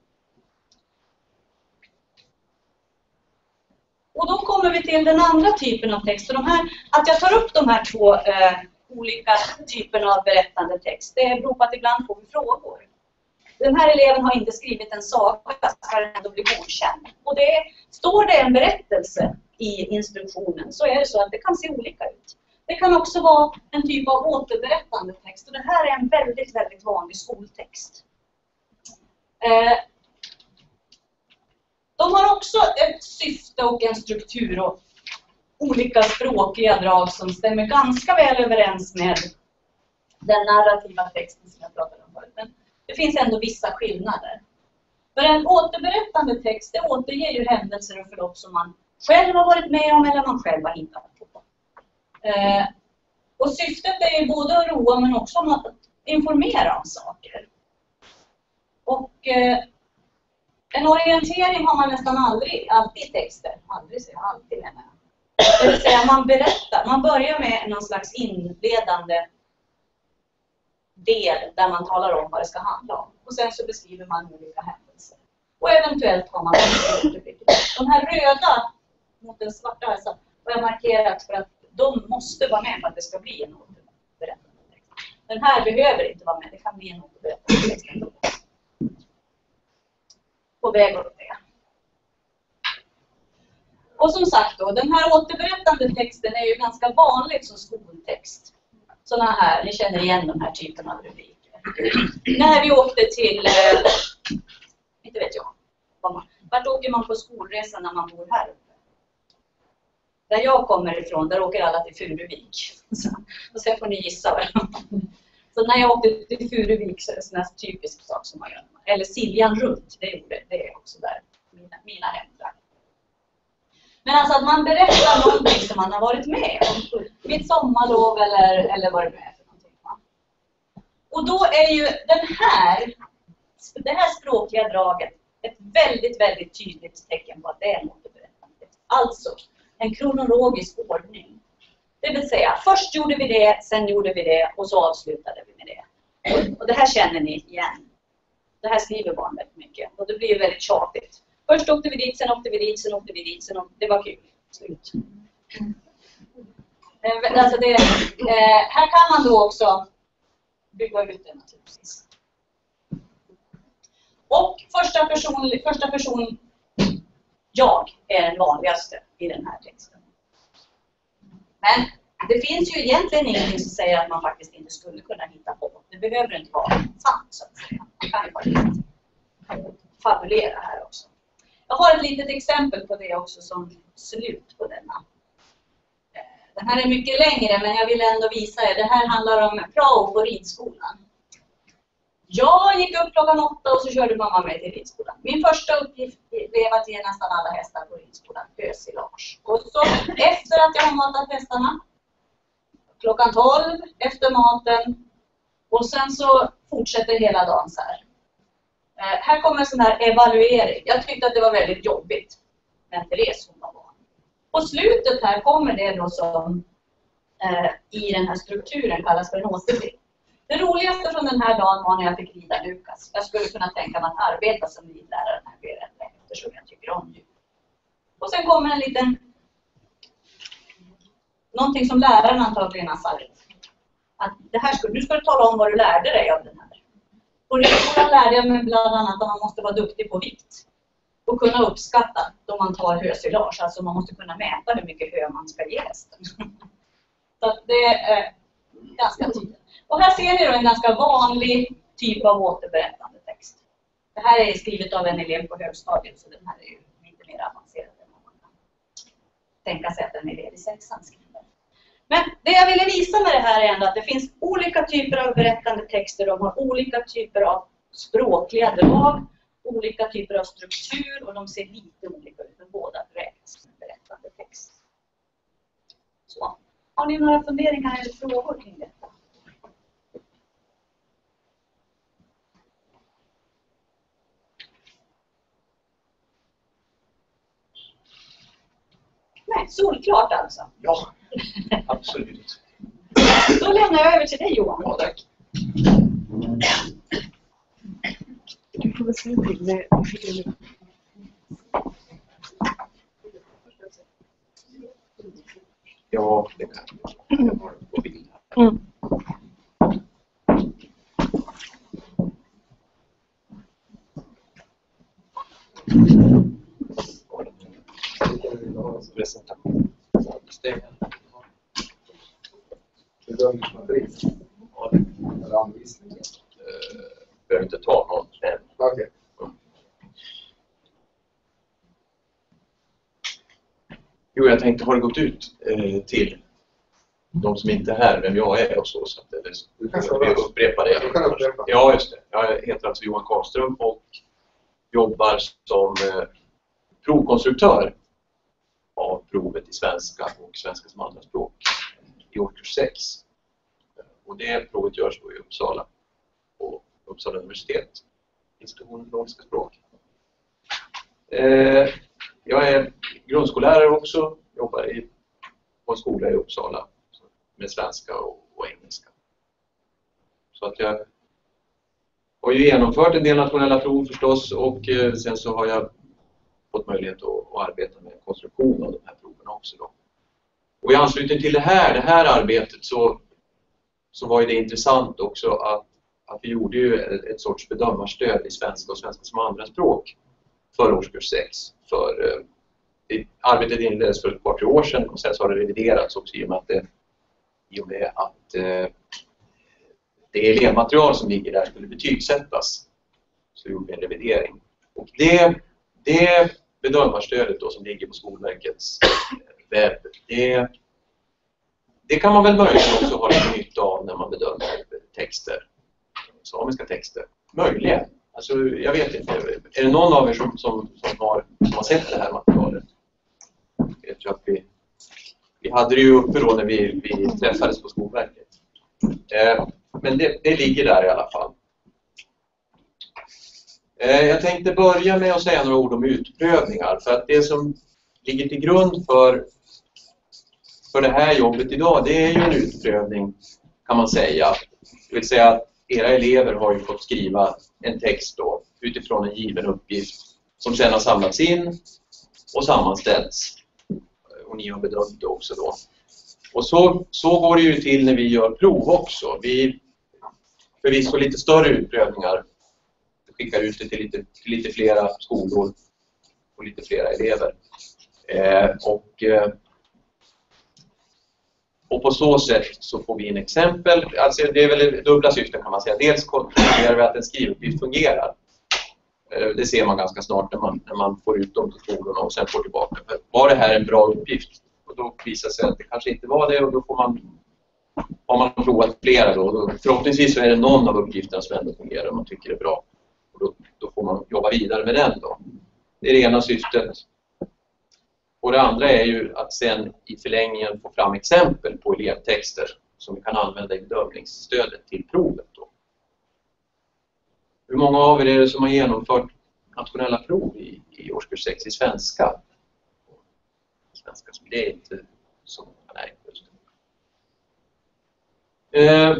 Och då kommer vi till den andra typen av text. Och de här, att jag tar upp de här två eh, olika typerna av berättande text, det beror på att ibland får vi frågor. Den här eleven har inte skrivit en saga, ska den ändå bli godkänd. Och det, står det en berättelse i instruktionen så är det så att det kan se olika ut. Det kan också vara en typ av återberättande text. Och det här är en väldigt, väldigt vanlig skoltext. Eh, de har också ett syfte och en struktur och olika språkliga drag som stämmer ganska väl överens med den narrativa texten som jag pratade om förut. Men det finns ändå vissa skillnader. För en återberättande text, det återger ju händelser och förlopp som man själv har varit med om eller man själv har hittat på. Eh, och syftet är ju både att roa men också att informera om saker. Och eh, en orientering har man nästan aldrig, alltid i texter. Aldrig säger jag, alltid menar jag. Det vill säga man berättar, man börjar med någon slags inledande del där man talar om vad det ska handla om. Och sen så beskriver man olika händelser. Och eventuellt har man de här röda mot den svarta här så har jag markerat för att de måste vara med för att det ska bli en återberättande text. Den här behöver inte vara med, det kan bli en återberättande text ändå. På väg upp det. Och som sagt då, den här återberättande texten är ju ganska vanligt som skoltext. Sådana här, ni känner igen de här typen av rubriker. När vi åkte till, eh, inte vet jag, vart åker man på skolresa när man bor här uppe? Där jag kommer ifrån, där åker alla till Furuvik. Så, och sen får ni gissa vad. Så när jag åkte till Furuvik så är det en sån här typisk sak som man gör. Eller Siljan runt, det gjorde det är också där, mina, mina hemtrakter. Men alltså att man berättar någonting som man har varit med om. Vid sommarlov eller, eller vad det nu är för någonting. Och då är ju den här, det här språkliga draget ett väldigt, väldigt tydligt tecken på att det är en återberättande. Alltså en kronologisk ordning. Det vill säga, först gjorde vi det, sen gjorde vi det och så avslutade vi med det. Och det här känner ni igen. Det här skriver barn väldigt mycket och det blir ju väldigt tjatigt. Först åkte vi dit, sen åkte vi dit, sen åkte vi dit, sen åkte... Det var kul. Slut. Alltså det, eh, här kan man då också bygga ut det naturligtvis. Och första person, första person jag är den vanligaste i den här texten. Men det finns ju egentligen ingenting som säger att man faktiskt inte skulle kunna hitta på. Det behöver inte vara sant så att säga. Man kan ju faktiskt fabulera här också. Jag har ett litet exempel på det också som slut på denna. Den här är mycket längre men jag vill ändå visa er. Det här handlar om prao på ridskolan. Jag gick upp klockan åtta och så körde mamma mig till ridskolan. Min första uppgift blev att ge nästan alla hästar på ridskolan hösilage. Och så efter att jag har matat hästarna, klockan tolv efter maten, och sen så fortsätter hela dagen så här. Eh, här kommer en sån här evaluering. Jag tyckte att det var väldigt jobbigt med Therese, hon var barn. På slutet här kommer det då som eh, i den här strukturen kallas för en återblick. Det roligaste från den här dagen var när jag fick rida Lukas. Jag skulle kunna tänka mig att arbeta som ridlärare när jag blir rädd, eftersom jag tycker om djur. Och sen kommer en liten någonting som läraren antagligen har sagt. Att det här skulle, nu ska du tala om vad du lärde dig av den här. På ridskolan lärde jag mig bland annat att man måste vara duktig på vikt. Och kunna uppskatta då man tar hösilage. Alltså man måste kunna mäta hur mycket hö man ska ge hästen. Så att det är ganska tydligt. Och här ser ni då en ganska vanlig typ av återberättande text. Det här är skrivet av en elev på högstadiet, så den här är ju lite mer avancerad än vad man kan tänka sig att en elev i sexan skriver. Men det jag ville visa med det här är ändå att det finns olika typer av berättande texter. De har olika typer av språkliga drag, olika typer av struktur, och de ser lite olika ut, men båda räknas som berättande text. Så, har ni några funderingar eller frågor kring detta? Nej, solklart alltså. Ja, absolut. Då lämnar jag över till dig, Johan. Ja, tack. Du får väl säga till med... Ja, det kan jag. Jag har det på bild här. Mm. Presentation. Stäng. Bedömningsmatriks. Ja, Eller anvisning. eh, behöver inte ta någon än. Okej. Jo, jag tänkte, har det gått ut eh, till de som inte är här, vem jag är och så, så att det, Du kan vi upprepa det. Du kan upprepa. Ja, just det. Jag heter alltså Johan Karlström och jobbar som eh, provkonstruktör av provet i svenska och svenska som andraspråk i årskurs sex. Och det provet görs då i Uppsala på Uppsala universitet, institutionen för nordiska språk. Eh, jag är grundskollärare också, jobbar i, på en skola i Uppsala med svenska och, och engelska. Så att jag har ju genomfört en del nationella prov förstås, och eh, sen så har jag fått möjlighet att, att arbeta med konstruktion av de här proverna också då. Och i anslutning till det här, det här arbetet så, så var ju det intressant också att, att vi gjorde ju ett, ett sorts bedömarstöd i svenska och svenska som andraspråk för årskurs sex. För, eh, det, arbetet inleddes för ett par tre år sedan, och sen så har det reviderats också i och med att, det, i och med att eh, det elevmaterial som ligger där skulle betygsättas. Så gjorde vi en revidering. Och det, det bedömarstödet då som ligger på Skolverkets webb, det, det kan man väl möjligen också ha lite nytta av när man bedömer texter, samiska texter. Möjligen. Alltså, jag vet inte. Är det någon av er som, som, som, har, som har sett det här materialet? Jag vet ju att vi, vi hade det ju uppe då när vi, vi träffades på Skolverket. Eh, men det, det ligger där i alla fall. Eh, jag tänkte börja med att säga några ord om utprövningar. För att det som ligger till grund för, för det här jobbet idag, det är ju en utprövning kan man säga. Det vill säga att era elever har ju fått skriva en text då utifrån en given uppgift som sedan har samlats in och sammanställts. Och ni har bedömt det också då. Och så, så går det ju till när vi gör prov också. Vi förvisso lite större utprövningar. Vi skickar ut det till lite, till lite flera skolor och lite flera elever. Eh, och, eh, och på så sätt så får vi en exempel. Alltså det är väl dubbla syften kan man säga. Dels kontrollerar vi att en skrivuppgift fungerar. Eh, det ser man ganska snart när man, när man får ut dem till skolorna och sen får tillbaka. Var det här en bra uppgift? Och då visar sig att det kanske inte var det, och då får man har man provat flera då, då förhoppningsvis så är det någon av uppgifterna som ändå fungerar och man tycker det är bra. Och då, då får man jobba vidare med den då. Det är det ena syftet. Och det andra är ju att sen i förlängningen få fram exempel på elevtexter som vi kan använda i bedömningsstödet till provet då. Hur många av er är det som har genomfört nationella prov i, i årskurs sex i svenska? Svenska som det är inte så. Nej, just det. Eh,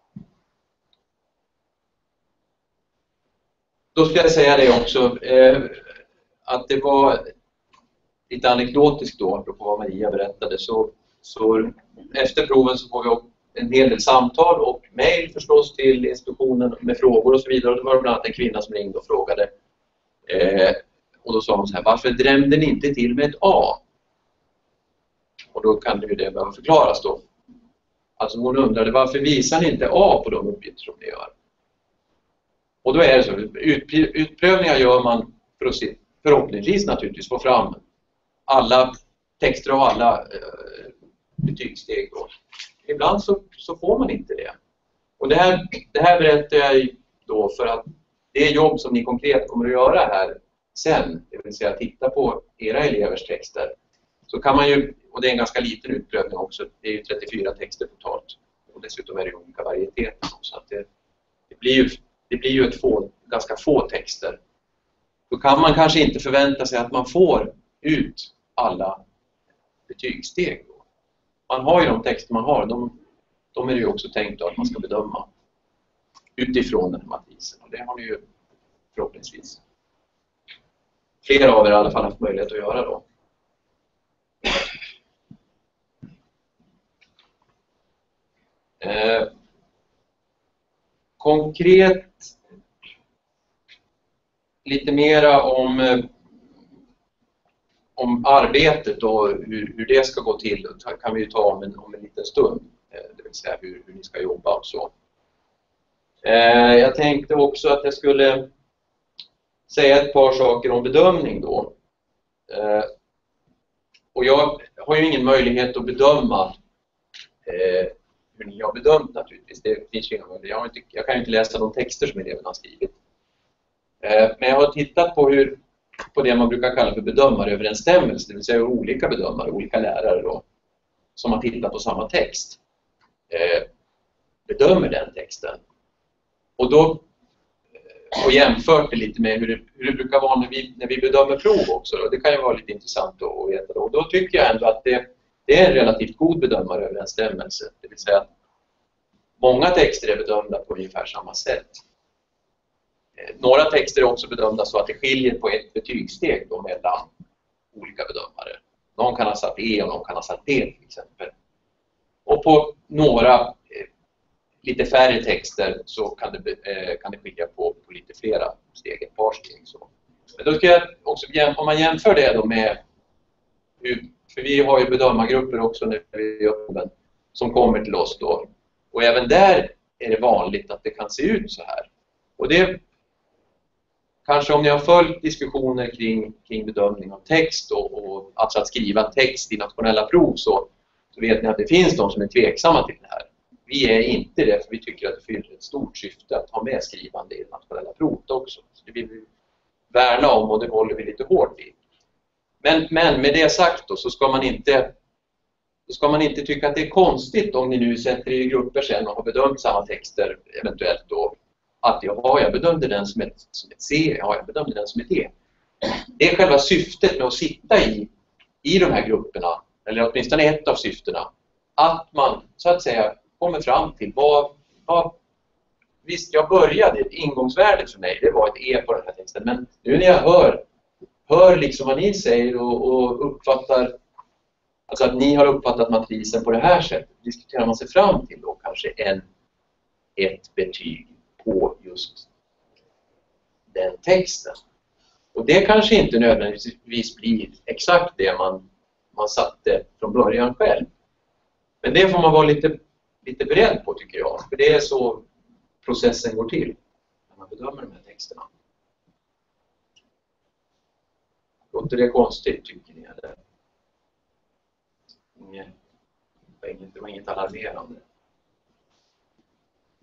då ska jag säga det också eh, att det var lite anekdotiskt då, apropå vad Maria berättade, så, så efter proven så får vi en hel del samtal och mejl förstås till institutionen med frågor och så vidare. Och det var bland annat en kvinna som ringde och frågade eh, och då sa hon så här: varför drämde ni inte till med ett A? Och då kan ju det behöva förklaras då. Alltså hon undrade, varför visar ni inte A på de uppgifter som ni gör? Och då är det så, ut, utprövningar gör man för att se, förhoppningsvis naturligtvis få fram alla texter och alla eh, betygssteg då. Ibland så, så får man inte det. Och det här, det här berättar jag då för att det jobb som ni konkret kommer att göra här sen, det vill säga titta på era elevers texter, så kan man ju, och det är en ganska liten utprövning också, det är ju trettiofyra texter totalt och dessutom är det olika varieteter, så att det, det blir ju, det blir ju ett få, ganska få texter. Då kan man kanske inte förvänta sig att man får ut alla betygssteg då. Man har ju de texter man har, de, de är det ju också tänkt att man ska bedöma utifrån den här matrisen. Och det har ni ju förhoppningsvis flera av er i alla fall haft möjlighet att göra då. Eh, konkret lite mera om eh, om arbetet och hur, hur det ska gå till kan vi ju ta om en, om en liten stund. Eh, det vill säga hur, hur ni ska jobba och så. Eh, jag tänkte också att jag skulle säga ett par saker om bedömning då. Eh, och jag har ju ingen möjlighet att bedöma eh, hur ni har bedömt naturligtvis. Det finns ju ingen möjlighet. Jag, har inte, jag kan ju inte läsa de texter som eleverna har skrivit. Eh, men jag har tittat på hur på det man brukar kalla för bedömaröverensstämmelse, det vill säga olika bedömare, olika lärare då, som har tittat på samma text eh, bedömer den texten. Och då eh, och jämfört det lite med hur det, hur det brukar vara när vi, när vi bedömer prov också. Då. Det kan ju vara lite intressant att veta. Då. Och då tycker jag ändå att det, det är en relativt god bedömaröverensstämmelse. Det vill säga att många texter är bedömda på ungefär samma sätt. Några texter är också bedömda så att det skiljer på ett betygssteg då mellan olika bedömare. Någon kan ha satt E och någon kan ha satt D till exempel. Och på några eh, lite färre texter så kan det, eh, kan det skilja på, på lite flera steg, ett par steg. Så. Men då ska jag också, om man jämför det då med, hur, för vi har ju bedömargrupper också när vi gör den, som kommer till oss då. Och även där är det vanligt att det kan se ut så här. Och det kanske om ni har följt diskussioner kring, kring bedömning av text och, och alltså att skriva text i nationella prov så, så vet ni att det finns de som är tveksamma till det här. Vi är inte det, för vi tycker att det fyller ett stort syfte att ha med skrivande i nationella provet också. Så det vill vi värna om och det håller vi lite hårt i. Men, men med det sagt då, så ska man inte så ska man inte tycka att det är konstigt om ni nu sätter i grupper sen och har bedömt samma texter eventuellt då. Att ja, jag bedömde den som ett, som ett C, ja, jag bedömde den som ett E. Det är själva syftet med att sitta i, i de här grupperna, eller åtminstone ett av syftena, att man så att säga kommer fram till vad, vad visst, jag började, ingångsvärdet för mig, det var ett E på den här texten, men nu när jag hör, hör liksom vad ni säger och, och uppfattar, alltså att ni har uppfattat matrisen på det här sättet, diskuterar man sig fram till då kanske en, ett betyg på just den texten. Och det kanske inte nödvändigtvis blir exakt det man, man satte från början själv. Men det får man vara lite, lite beredd på tycker jag. För det är så processen går till när man bedömer de här texterna. Låter det konstigt tycker ni? Eller? Det var inget alarmerande.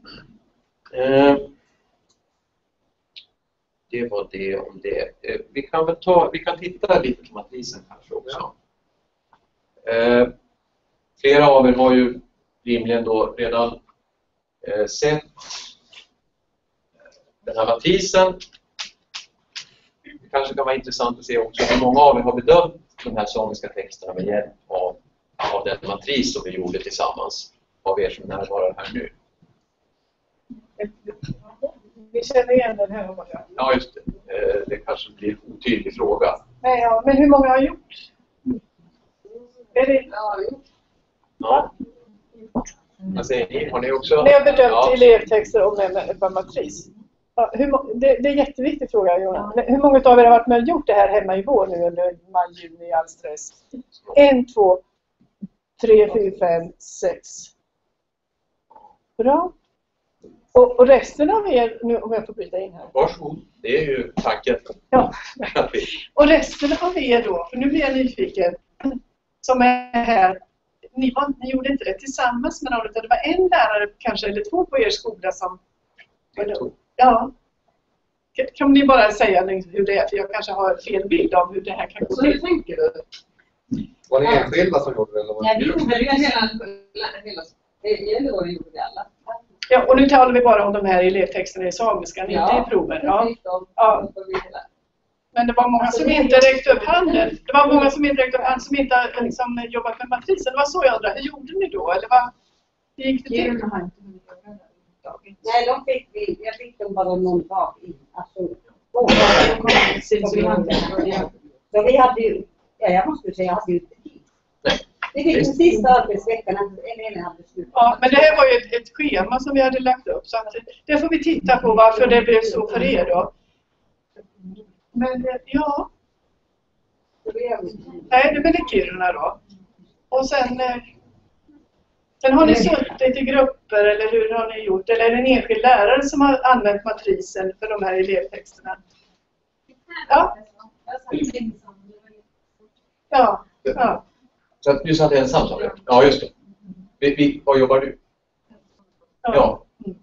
Eh, det var det om det. Eh, vi kan väl ta, vi kan titta lite på matrisen kanske också. Eh, flera av er har ju rimligen då redan eh, sett den här matrisen. Det kanske kan vara intressant att se också hur många av er har bedömt de här samiska texterna med hjälp av, av den matris som vi gjorde tillsammans av er som närvarar här nu. Vi känner igen den här. Ja, just det. Eh, det kanske blir en otydlig fråga. Nej, ja, men hur många har gjort? Är det... Ja. Vad säger ni? Har ni också? Ni har bedömt ja. elevtexter om en matris. Ja, hur, det, det är en jätteviktig fråga, Jonas. Hur många av er har varit med och gjort det här hemma i vår nu under maj, juni i all stress? En, två, tre, fyra, fem, sex. Bra. Och, och resten av er, nu om jag får bryta in här. Varsågod, det är ju tanken. Ja. Och resten av er då, för nu blir jag nyfiken, som är här. Ni, var, ni gjorde inte det tillsammans med någon, utan det var en lärare kanske, eller två på er skola som... Ja. Kan ni bara säga hur det är? För jag kanske har fel bild av hur det här kan gå Så till. hur tänker du? Var det enskilda som gjorde det? Eller var det? Nej, vi gjorde det hela... hela eller var det gjorde vi alla? Ja, och nu talar vi bara om de här elevtexterna i samiskan, ja, inte i proven. Ja. Ja. Men det var många som inte räckte upp handen. Det var många som inte räckte upp handen som inte liksom, jobbat med matrisen. Det var så jag undrar. Hur gjorde ni då? Eller vad gick det till? Nej, de fick vi. Jag fick dem bara någon dag in. Alltså, så vi hade ju, ja, jag måste säga, jag hade ju inte tid. Vi fick den sista arbetsveckan, en hade slut. Ja, men det här var ju ett, ett schema som vi hade lagt upp. Så att, det får vi titta på varför det blev så för er då. Men ja. Nej, det blir Kiruna då. Och sen, sen har ni suttit i grupper eller hur har ni gjort? Eller är det en enskild lärare som har använt matrisen för de här elevtexterna? Ja. Ja. Ja. Så att du satt ensam, sa du? Ja, just det. Vi, vi, vad jobbar du? Ja. ja.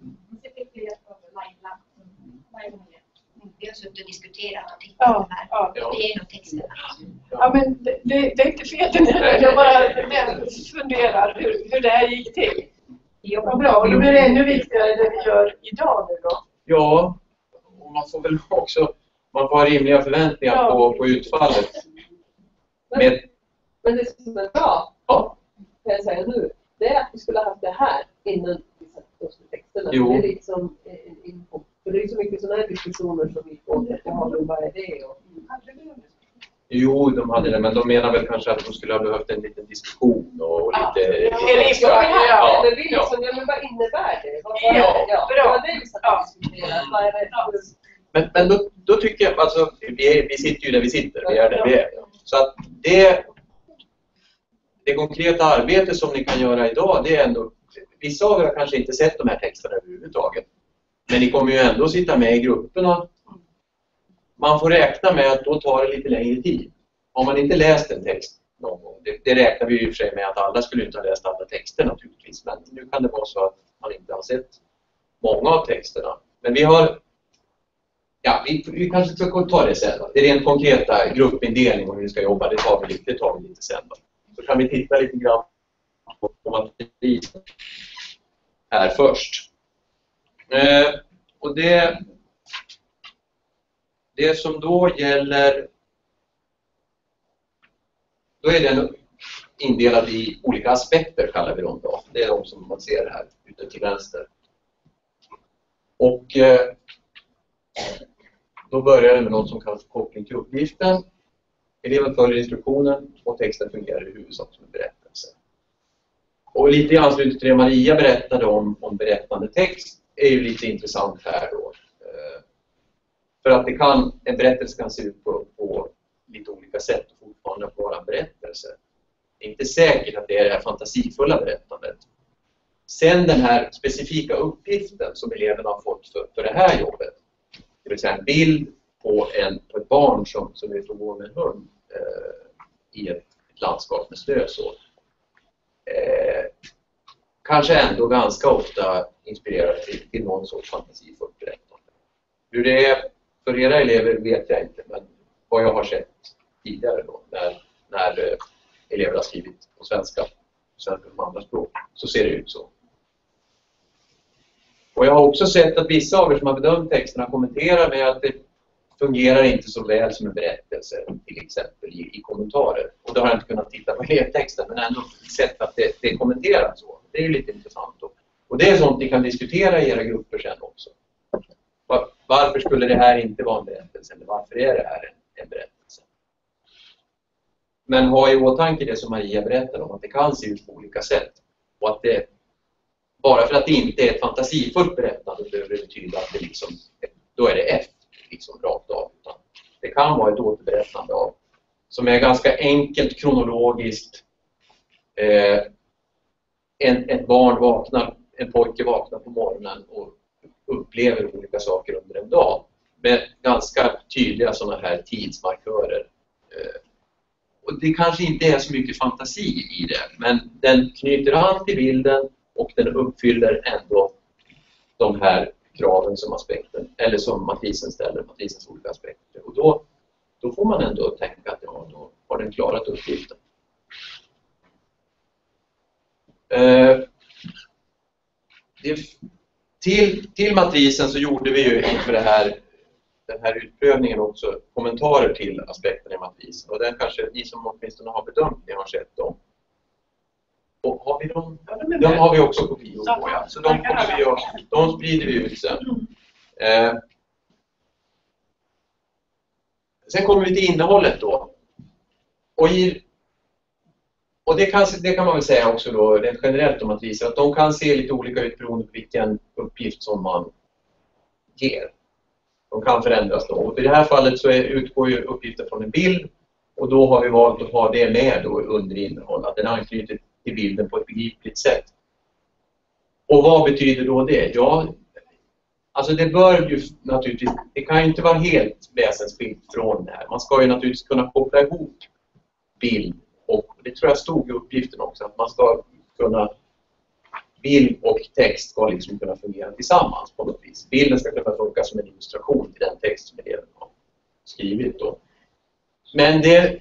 Vi har suttit och diskuterat och tittat ja, på här. Ja, det är nog texterna. Ja, men det, det, det är inte fel. Jag bara funderar hur, hur det här gick till. Ja, bra. Och då blir det ännu viktigare det vi gör idag nu då. Ja, och man får väl också man får ha rimliga förväntningar ja. på, på utfallet. Men, Med... men det som är bra, ja. kan jag säga nu, det är att vi skulle ha haft det här innan vi satte oss med texterna. Jo. Det är liksom en info. För det är så mycket sådana här diskussioner som vi får. Jag har väl bara det. Och... Jo, de hade det. Men de menar väl kanske att de skulle ha behövt en liten diskussion och lite... Ja, ja, ja, ja. Men vi liksom, ja, men vad innebär det? Vad, vad, ja, ja, bra. Vad är det vi ska ja. diskutera? Vad är det? Ja. Men, men då, då tycker jag, alltså, vi, är, vi sitter ju där vi sitter. Vi är där vi är. Så att det, det konkreta arbete som ni kan göra idag, det är ändå... Vissa av er har kanske inte sett de här texterna överhuvudtaget. Men ni kommer ju ändå sitta med i grupperna. Man får räkna med att då tar det lite längre tid. Om man inte läst en text någon gång. Det, det räknar vi ju för sig med att alla skulle inte ha läst alla texter naturligtvis. Men nu kan det vara så att man inte har sett många av texterna. Men vi har... Ja, vi, vi kanske ska ta det sen. Det är rent konkreta gruppindelning om vi ska jobba. Det tar vi lite, det tar vi lite sen. Då. Så kan vi titta lite grann på matrisen här först. Eh, och det, det som då gäller, då är den indelad i olika aspekter kallar vi dem då. Det är de som man ser här ute till vänster. Och eh, då börjar det med något som kallas koppling till uppgiften. Eleven följer instruktionen och texten fungerar i huvudsak som en berättelse. Och lite i anslutning till det Maria berättade om, om berättande text är ju lite intressant här då. För att det kan, en berättelse kan se ut på, på lite olika sätt och fortfarande vara en berättelse. Det är inte säkert att det är det här fantasifulla berättandet. Sen den här specifika uppgiften som eleverna har fått för, för det här jobbet. Det vill säga en bild på, en, på ett barn som, som är ute och går med en hund eh, i ett, ett landskap med snö. Så. Eh, kanske ändå ganska ofta inspirerar till, till någon sorts fantasifullt berättande. Hur det är för era elever vet jag inte, men vad jag har sett tidigare då, när, när elever har skrivit på svenska, på svenska som andra språk, så ser det ut så. Och jag har också sett att vissa av er som har bedömt texterna kommenterar med att det fungerar inte så väl som en berättelse, till exempel i, i kommentarer. Och då har jag inte kunnat titta på eltexten, men ändå sett att det, det kommenteras så. Det är ju lite intressant. Och, och det är sånt ni kan diskutera i era grupper sen också. Var, varför skulle det här inte vara en berättelse? Eller varför är det här en, en berättelse? Men ha i åtanke det som Maria berättade om, att det kan se ut på olika sätt. Och att det, bara för att det inte är ett fantasifullt berättande behöver det betyda att det liksom, då är det F liksom rakt av. Utan det kan vara ett återberättande av, som är ganska enkelt kronologiskt. Eh, en, ett barn vaknar, en pojke vaknar på morgonen och upplever olika saker under en dag. Med ganska tydliga sådana här tidsmarkörer. Eh, och det kanske inte är så mycket fantasi i det, men den knyter an till bilden och den uppfyller ändå de här kraven som aspekten, eller som matrisen ställer, matrisens olika aspekter. Och då, då får man ändå tänka att ja, då har den klarat uppgiften. Eh, det, till, till matrisen så gjorde vi ju inför det här, den här utprövningen också kommentarer till aspekterna i matrisen. Och den kanske ni som åtminstone har bedömt, ni har sett dem. Och har vi dem? De har vi också kopior på, ja. Så de, kommer vi att, de sprider vi ut sen. Eh. Sen kommer vi till innehållet då. Och, i, och det, kan, det kan man väl säga också då, rent generellt om att visa att de kan se lite olika ut beroende på vilken uppgift som man ger. De kan förändras då. Och i det här fallet så är, utgår ju uppgiften från en bild. Och då har vi valt att ha det med då under innehåll. Att den anknyter till bilden på ett begripligt sätt. Och vad betyder då det? Ja, alltså det bör ju naturligtvis, det kan ju inte vara helt väsensskilt från det här. Man ska ju naturligtvis kunna koppla ihop bild och, det tror jag stod i uppgiften också, att man ska kunna, bild och text ska liksom kunna fungera tillsammans på något vis. Bilden ska kunna funka som en illustration till den text som eleven har skrivit då. Men det,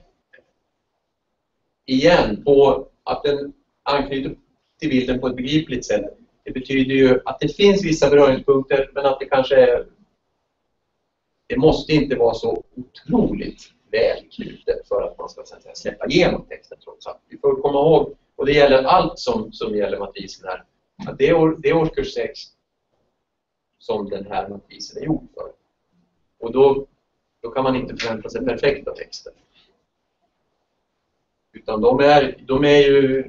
igen, på att den anknyter till bilden på ett begripligt sätt, det betyder ju att det finns vissa beröringspunkter, men att det kanske är, det måste inte vara så otroligt väl knutet för att man ska säga, släppa igenom texten trots allt. Vi får komma ihåg, och det gäller allt som, som gäller matrisen här, att det är, det är årskurs sex som den här matrisen är gjord för. Och då, då kan man inte förvänta sig perfekta texter. Utan de är, de är ju,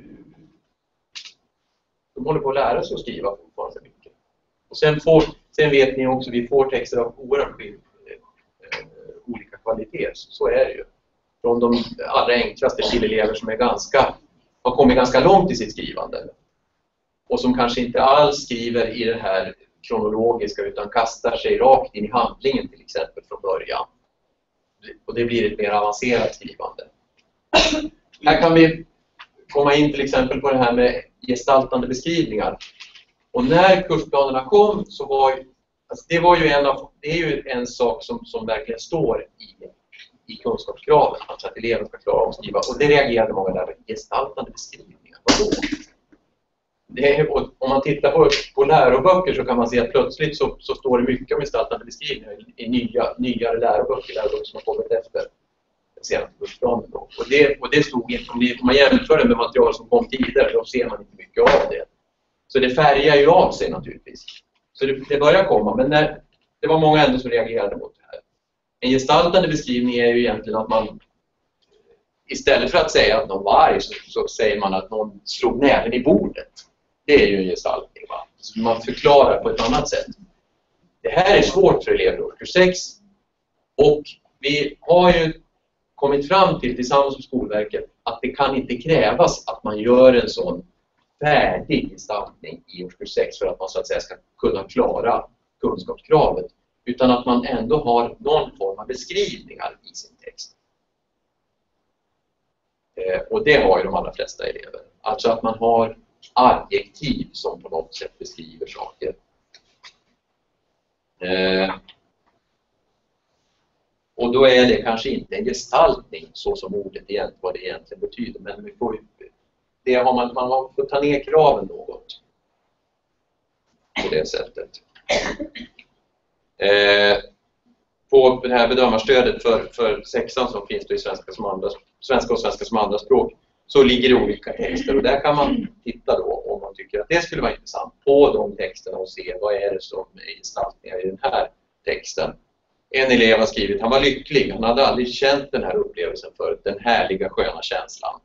de håller på att lära sig att skriva fortfarande mycket. Och sen, får, sen vet ni också, vi får texter av oerhört eh, olika kvalitet. Så är det ju. Från de allra enklaste till elever som är ganska, har kommit ganska långt i sitt skrivande. Och som kanske inte alls skriver i det här kronologiska utan kastar sig rakt in i handlingen till exempel från början. Och det blir ett mer avancerat skrivande. Här kan vi komma in till exempel på det här med gestaltande beskrivningar. Och när kursplanerna kom så var ju, alltså det var ju en av, det är ju en sak som, som verkligen står i, i kunskapskraven. Alltså att eleven ska klara av att skriva. Och det reagerade många där med gestaltande beskrivningar. Vadå? Det är, om man tittar på, på läroböcker så kan man se att plötsligt så, så står det mycket om gestaltande beskrivningar i, i nya, nyare läroböcker, läroböcker som har kommit efter den senaste kursplanen. Och det, och det stod inte, om, det, om man jämför det med material som kom tidigare, då ser man inte mycket av det. Så det färgar ju av sig naturligtvis. Så det, det börjar komma, men när, det var många ändå som reagerade mot det här. En gestaltande beskrivning är ju egentligen att man istället för att säga att någon var arg så, så säger man att någon slog näven i bordet. Det är ju en gestaltning, va? Så man förklarar på ett annat sätt. Det här är svårt för elever i årskurs sex. Och vi har ju kommit fram till tillsammans med Skolverket att det kan inte krävas att man gör en sån färdig gestaltning i årskurs sex för att man så att säga ska kunna klara kunskapskravet. Utan att man ändå har någon form av beskrivningar i sin text. Eh, och det har ju de allra flesta elever. Alltså att man har adjektiv som på något sätt beskriver saker. Eh, och då är det kanske inte en gestaltning så som ordet egentligen, vad det egentligen betyder, men vi får, det har man, man har fått ta ner kraven något på det sättet. Eh, på det här bedömarstödet för, för sexan som finns då i svenska, som andra, svenska och svenska som andra språk, så ligger det olika texter och där kan man titta då om man tycker att det skulle vara intressant på de texterna och se vad är det som är gestaltningar i den här texten. En elev har skrivit, han var lycklig, han hade aldrig känt den här upplevelsen för den härliga sköna känslan.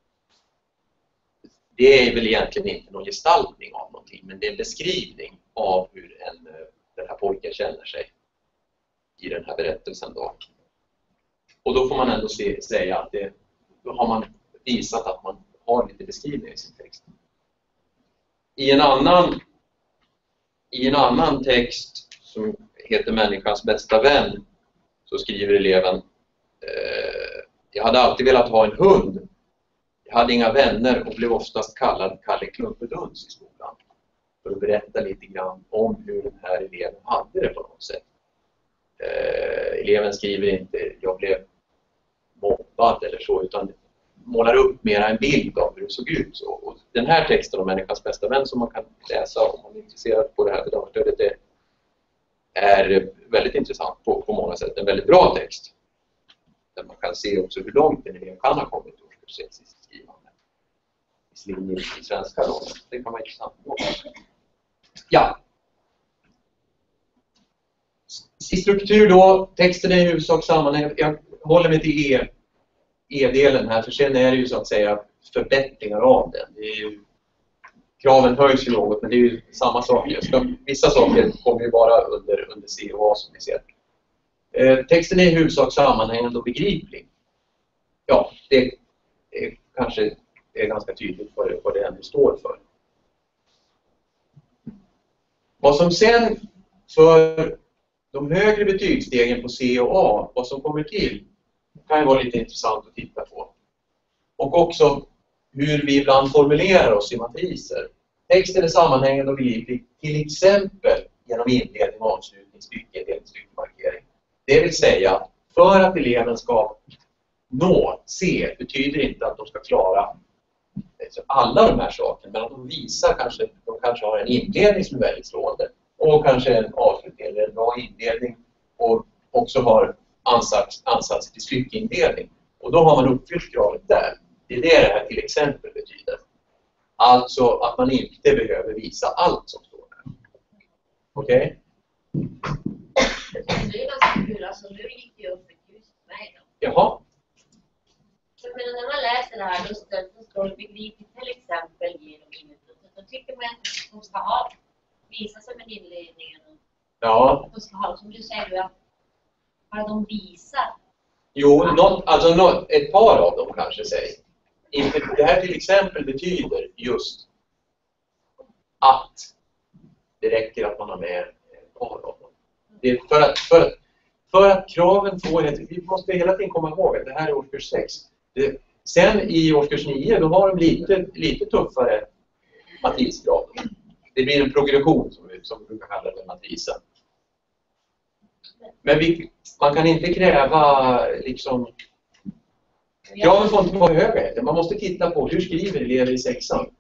Det är väl egentligen inte någon gestaltning av någonting, men det är en beskrivning av hur en, den här pojken känner sig i den här berättelsen då. Och då får man ändå se, säga att det, då har man visat att man har lite beskrivning i sin text. I en annan, i en annan text som heter Människans bästa vän så skriver eleven eh, jag hade alltid velat ha en hund. Jag hade inga vänner och blev oftast kallad Kalle Klumpeduns i skolan. För att berätta lite grann om hur den här eleven hade det på något sätt. Eh, eleven skriver inte jag blev mobbad eller så, utan målar upp mera en bild av hur det såg ut. Så, och den här texten om Människans bästa vän som man kan läsa om man är intresserad på det här bedömarstödet är, är väldigt intressant på, på många sätt. En väldigt bra text. Där man kan se också hur långt en elev kan ha kommit i årskurs sex i skrivande. Visserligen i svenska då. Det kan vara intressant. Ja. I struktur då, texten är i huvudsak sammanhang. Jag håller mig till E. E-delen här, för sen är det ju så att säga förbättringar av den. Det är ju, kraven höjs ju något, men det är ju samma saker. Ska, vissa saker kommer ju bara under, under C och A som ni ser. Eh, texten är i huvudsak sammanhängande och begriplig. Ja, det är, kanske är ganska tydligt vad det, vad det ändå står för. Vad som sen för de högre betygsstegen på C och A, vad som kommer till, kan ju vara lite intressant att titta på. Och också hur vi ibland formulerar oss i matriser. Texten är sammanhängande och begriplig, till exempel genom inledning, avslutning, stycke, styckemarkering. Det vill säga, för att eleven ska nå C betyder inte att de ska klara alla de här sakerna, men att de visar kanske, de kanske har en inledning som är väldigt slående och kanske en avslutning eller en bra inledning och också har ansats, ansats till styckeindelning. Och då har man uppfyllt kravet där. Det är det det här till exempel betyder. Alltså att man inte behöver visa allt som står där. Okej? Det är ganska kul, alltså nu gick det upp ett ljus för mig då. Jaha. Men när man läser det här, då står det begripligt till exempel genom minuter. Då tycker man att de ska ha, visa som en inledning. Ja. De ska ha, som du säger, att bara de visar. Jo, något, alltså något, ett par av dem kanske säger. Inte, det här till exempel betyder just att det räcker att man har med ett par av dem. Det är för, att, för, att, för att kraven får, vi måste hela tiden komma ihåg att det här är årskurs sex. Det, sen i årskurs nio då har de lite, lite tuffare matriskrav. Det blir en progression som vi, som vi brukar kalla det matrisen. Men vi, man kan inte kräva liksom kraven får inte vara höga. Man måste titta på hur skriver elever i sexan.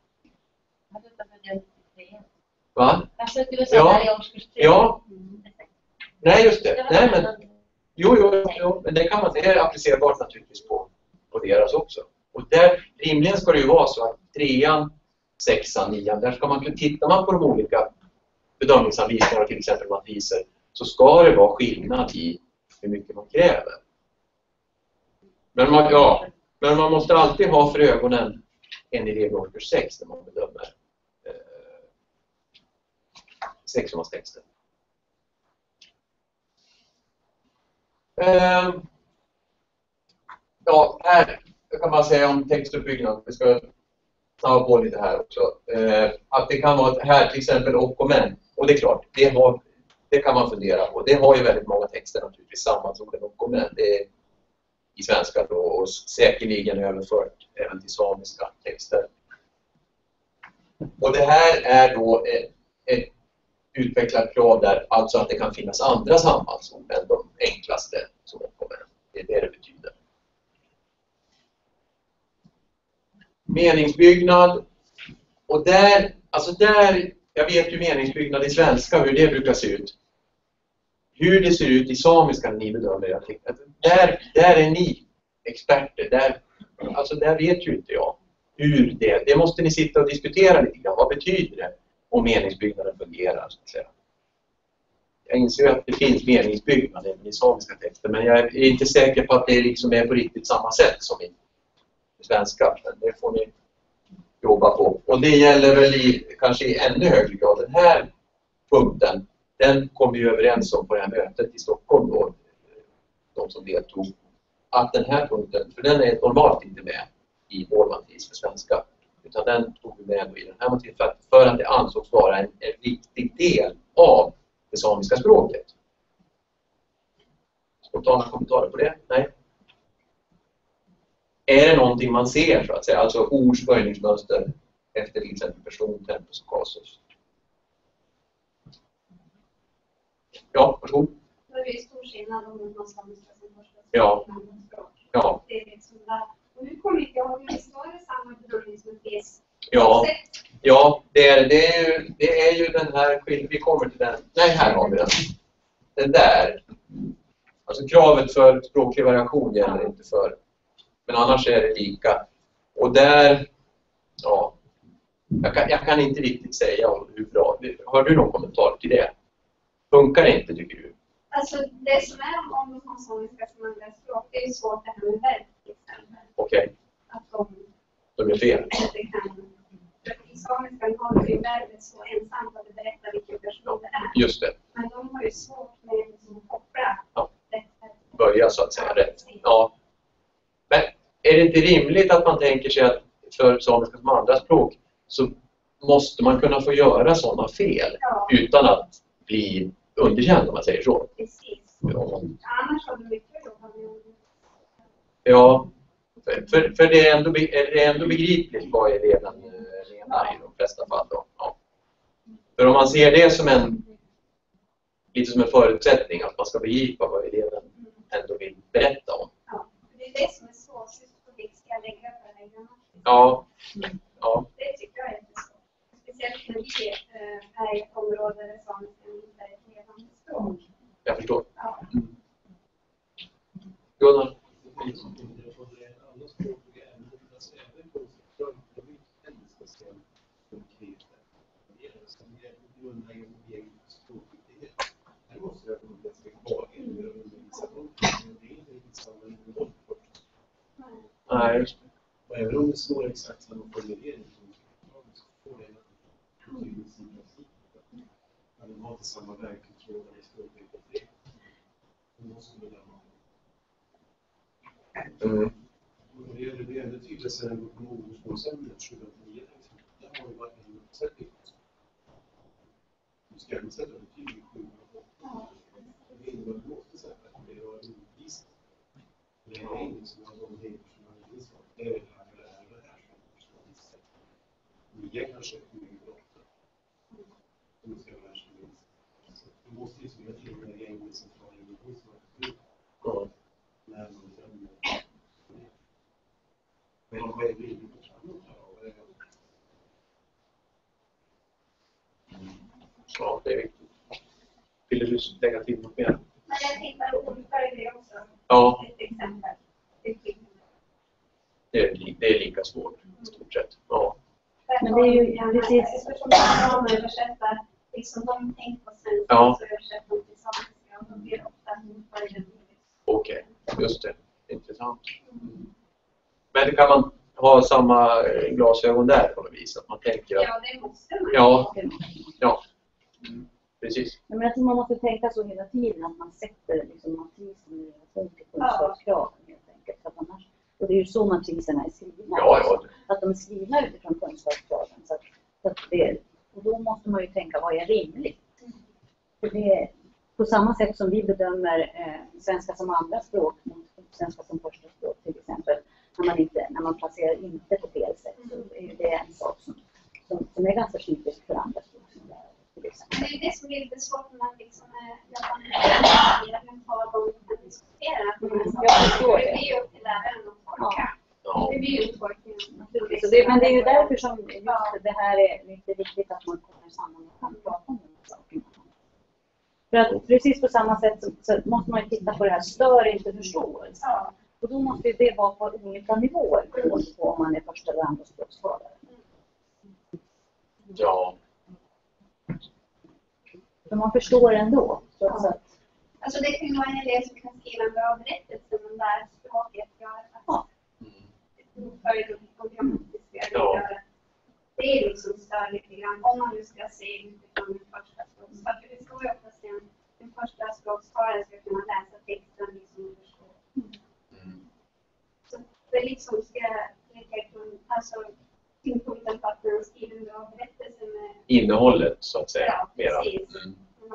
Va? Ja. Ja. Nej, just det. Nej, men jo, jo, jo, men det kan man, det är applicerbart naturligtvis på, på deras också. Och där rimligen ska det ju vara så att trean, sexan, nian, där ska man, tittar man på de olika bedömningsanvisningarna, till exempel matriser, så ska det vara skillnad i hur mycket man kräver. Men man, ja, men man måste alltid ha för ögonen en elev i årskurs sex när man bedömer eh, sexårstexten. Eh, ja, här kan man säga om textuppbyggnad. Vi ska ta på lite här också. Eh, att det kan vara här till exempel och och men. Och det är klart, det, har, det kan man fundera på. Det har ju väldigt många texter naturligtvis sammansordet och och men. Det är i svenska då, och säkerligen överfört även till samiska texter. Och det här är då ett, ett utvecklat krav där, alltså att det kan finnas andra sambandsord än de enklaste som kommer. Det är det det betyder. Meningsbyggnad. Och där, alltså där, jag vet ju meningsbyggnad i svenska, hur det brukar se ut. Hur det ser ut i samiska, ni bedömer. Jag tycker att där, där är ni experter. Där, alltså där vet ju inte jag hur det. Det måste ni sitta och diskutera lite grann. Vad betyder det om meningsbyggnaden fungerar, så att säga. Jag inser att det finns meningsbyggnad även i samiska texter, men jag är inte säker på att det liksom är på riktigt samma sätt som i svenska. Men det får ni jobba på. Och det gäller väl i, kanske i ännu högre grad den här punkten. Den kom vi överens om på det här mötet i Stockholm då, de som deltog. Att den här punkten, för den är normalt inte med i vår matris för svenska, utan den tog vi med i den här matris för, för att det ansågs vara en, en viktig del av det samiska språket. Spontana kommentarer på det? Nej. Är det någonting man ser, så att säga, alltså ords böjningsmönster efter till exempel person, tempus och kasus? Ja, varsågod. Det är ju stor skillnad om man samiska som första språk ja. och andra språk. Ja. Det är liksom där. Och nu kommer inte jag ihåg, men visst var det samma bedömning som finns? Ja, ja det, är, det, är ju, det är ju den här skillnaden. Vi kommer till den. Nej, här har vi den. Den där. Alltså kravet för språklig variation gäller inte för. Men annars är det lika. Och där, ja, jag kan, jag kan inte riktigt säga hur bra. Har du någon kommentar till det? Funkar det inte, tycker du? Alltså det som är om de samiska som andra språk, det är ju svårt det här med verb till exempel. Okej. Okay. Att de, de är fel. Inte kan. I samiskan har vi verbet så ensamt att det berättar vilken person det är. Just det. Men de har ju svårt med att koppla ja. rätt. Börja så att säga rätt. Ja. Men är det inte rimligt att man tänker sig att för samiska som andra språk så måste man kunna få göra sådana fel ja. Utan att bli underkänd, om man säger så? Precis. Ja. Annars har du mycket att jobba med. Ja, för, för, för det är ändå, det är ändå begripligt vad eleven menar i de flesta fall. Då. Ja. För om man ser det som en lite som en förutsättning att man ska begripa vad eleven ändå vill berätta om. Ja, det är det som är svårt. Systematik ska jag lägga för lägga. Ja. Ja. Det tycker jag är svårt. Speciellt när vi är i ett område där samiska inte är ett levande språk. Jag förstår. Ja. Mm. Gunnar? Nej, just det. Och även om det står exakt samma formulering så får det betydelse i princip. När de har till samma verklighetsfråga med språket och det. Då måste man bedöma. Mm. Och det är det enda tydligaste än på modersmålsämnet tjugohundranio. Där har vi varit en uppsättning. Du ska inte sätta betyg i sju och åtta. Det innebär att du måste sätta att det var undervisning. Det är ingen som har de regler som har undervisning. Det är det här och det här och det här som har visat. Nio kanske är sju och åtta. Du ska lära sig minst. Du måste ju skriva till den här engelska centrala undervisningen. Ja. När man bedömer. Men vad är det vi Ja, det är viktigt. Vill du lägga till något mer? Men jag tittar på det också. Ja. Ett exempel. Det är, det är lika svårt i stort sett. Ja. Men det är ju precis eftersom man översätter liksom de tänker på svenska ja. Så översätter de till samiska och då blir det ofta motsvarande. Okej, okay. Just det. Intressant. Men det kan man ha samma glasögon där på något vis? Att man tänker att... Ja, det måste man. Ja, ja. Mm. Precis. Men jag tror man måste tänka så hela tiden att man sätter liksom matrisen i relation till kunskapskraven helt enkelt. För att annars, och det är ju så matriserna är skrivna. Ja, ja. Att de är skrivna utifrån kunskapskraven. Så att, så att det, och då måste man ju tänka vad är rimligt. För det är på samma sätt som vi bedömer eh, svenska som andra språk mot svenska som första språk till exempel. När man, inte, när man placerar inte på fel sätt så är det en sak som, som, som är Precis, och det, men det är ju därför som just det här är lite viktigt att man kommer samman och kan prata om de här sakerna. För att precis på samma sätt så, så måste man ju titta på det här, stör inte förståelse. Och då måste det vara på olika nivåer på om man är första eller andra språkstalare. Ja. För man förstår ändå. Så att, ja. Alltså det kan ju vara en elev som kan skriva en bra berättelse, men där språket gör att ja. för de grammatiska gör det är liksom stör lite grann. Om man nu ska se utifrån den första språkstalaren. Det står ju ofta sen den första språkstalaren ska kunna läsa texten liksom och förstå. Mm. Så det liksom ska lägga alltså tyngdpunkten på att man skriver en bra berättelse med innehållet så att säga. Ja, mera. precis. Mm.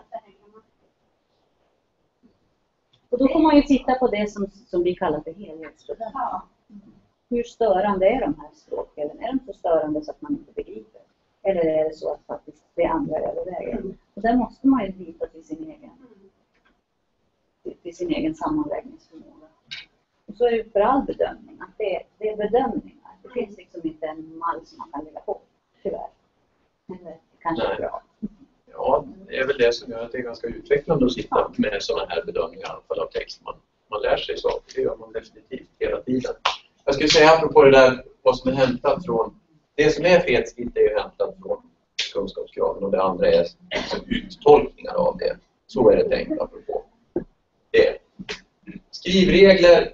Och då får man ju titta på det som, som vi kallar för helhetsbedömning. Ja. Hur störande är de här språkdelen? Är de så störande så att man inte begriper? Eller är det så att faktiskt det andra överväger? Mm. Och där måste man ju lita till sin egen, till, till sin egen sammanvägningsförmåga. Och så är det för all bedömning, att det, det är bedömningar. Det finns liksom inte en mall som man kan lägga på, tyvärr. Eller kanske är bra. Ja, det är väl det som gör att det är ganska utvecklande att sitta med sådana här bedömningar av text. Man, man lär sig saker, det gör man definitivt hela tiden. Jag skulle säga apropå det där, vad som är hämtat från, det som är fetskrift är ju hämtat från kunskapskraven och det andra är liksom uttolkningar av det. Så är det tänkt apropå det. Skrivregler,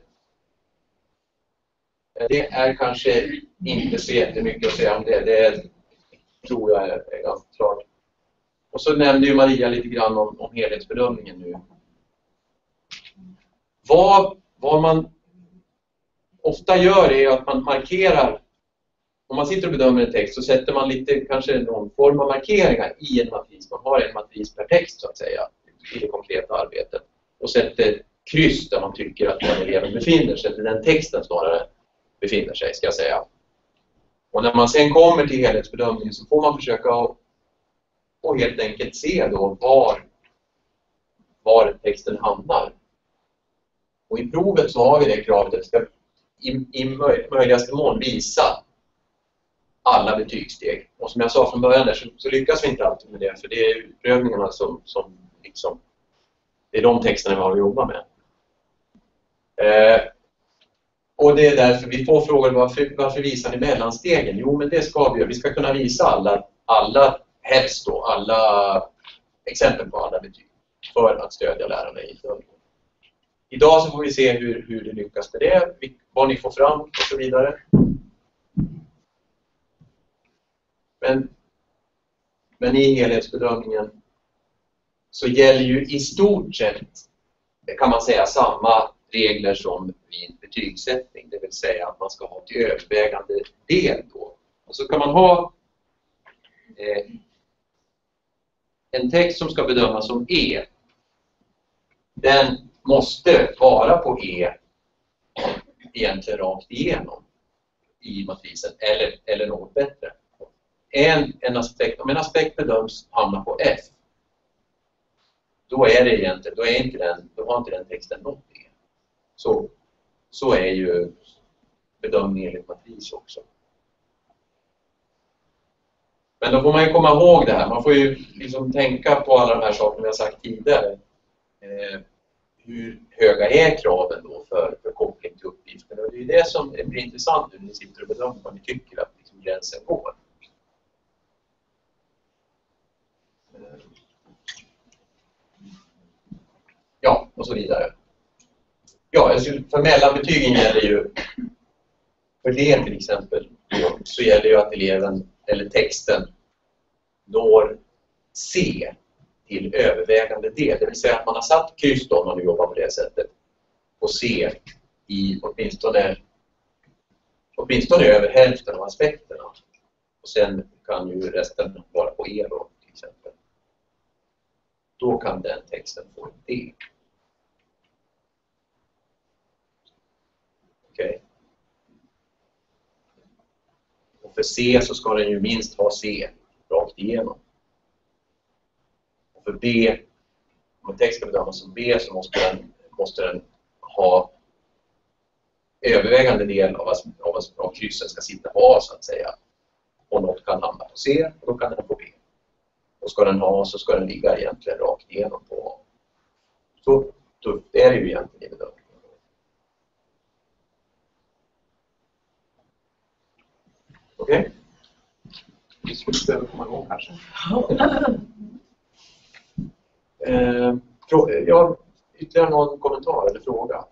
det är kanske inte så jättemycket att säga om det. Det tror jag är, är ganska klart. Och så nämnde ju Maria lite grann om, om helhetsbedömningen nu. Vad, vad man ofta gör är att man markerar, om man sitter och bedömer en text så sätter man lite, kanske någon form av markeringar i en matris. Man har en matris per text så att säga i det konkreta arbetet. Och sätter kryss där man tycker att den eleven befinner sig, eller den texten snarare befinner sig ska jag säga. Och när man sen kommer till helhetsbedömningen så får man försöka och helt enkelt se då var, var texten hamnar. Och i provet så har vi det kravet att det ska i, i möjligaste mån visa alla betygssteg. Och som jag sa från början där så, så lyckas vi inte alltid med det, för det är utprövningarna som, som liksom, det är de texterna vi har att jobba med. Eh, och det är därför vi får frågor, varför, varför visar ni mellanstegen? Jo, men det ska vi göra. Vi ska kunna visa alla, alla helst då, alla exempel på alla betyg för att stödja lärarna i utbildningen. Idag så får vi se hur, hur det lyckas med det, vad ni får fram och så vidare. Men, men i helhetsbedömningen så gäller ju i stort sett, kan man säga, samma regler som vid betygssättning. Det vill säga att man ska ha till övervägande del då. Och så kan man ha eh, en text som ska bedömas som E. Den måste vara på E egentligen rakt igenom i matrisen eller, eller något bättre. En, en aspekt, om en aspekt bedöms hamna på F, då är det egentligen, då, är inte den, då har inte den texten nått E. Så, så är ju bedömningen enligt matris också. Men då får man ju komma ihåg det här. Man får ju liksom tänka på alla de här sakerna jag sagt tidigare. Eh, hur höga är kraven då för, för koppling till uppgiften? Och det är det som blir intressant nu när ni sitter och bedömer vad ni tycker att liksom gränsen går. Ja, och så vidare. Ja, för mellanbetygen gäller ju, för det till exempel, så gäller ju att eleven eller texten når C till övervägande del. Det vill säga att man har satt kryss då, om man jobbar på det sättet, på C i åtminstone, åtminstone över hälften av aspekterna. Och sen kan ju resten vara på E då, till exempel. Då kan den texten få en D. Okej. Okay. Och för C så ska den ju minst ha C rakt igenom. Och för B, om en text ska bedömas som B så måste den, måste den ha övervägande del av vad, av vad av kryssen ska sitta på A så att säga. Och något kan hamna på C och då kan den på B. Och ska den ha så ska den ligga egentligen rakt igenom på A. Så tufft är det ju egentligen i bedömningen. Okej? Okay. Vi skulle behöva komma igång kanske. eh, ja, ytterligare någon kommentar eller fråga?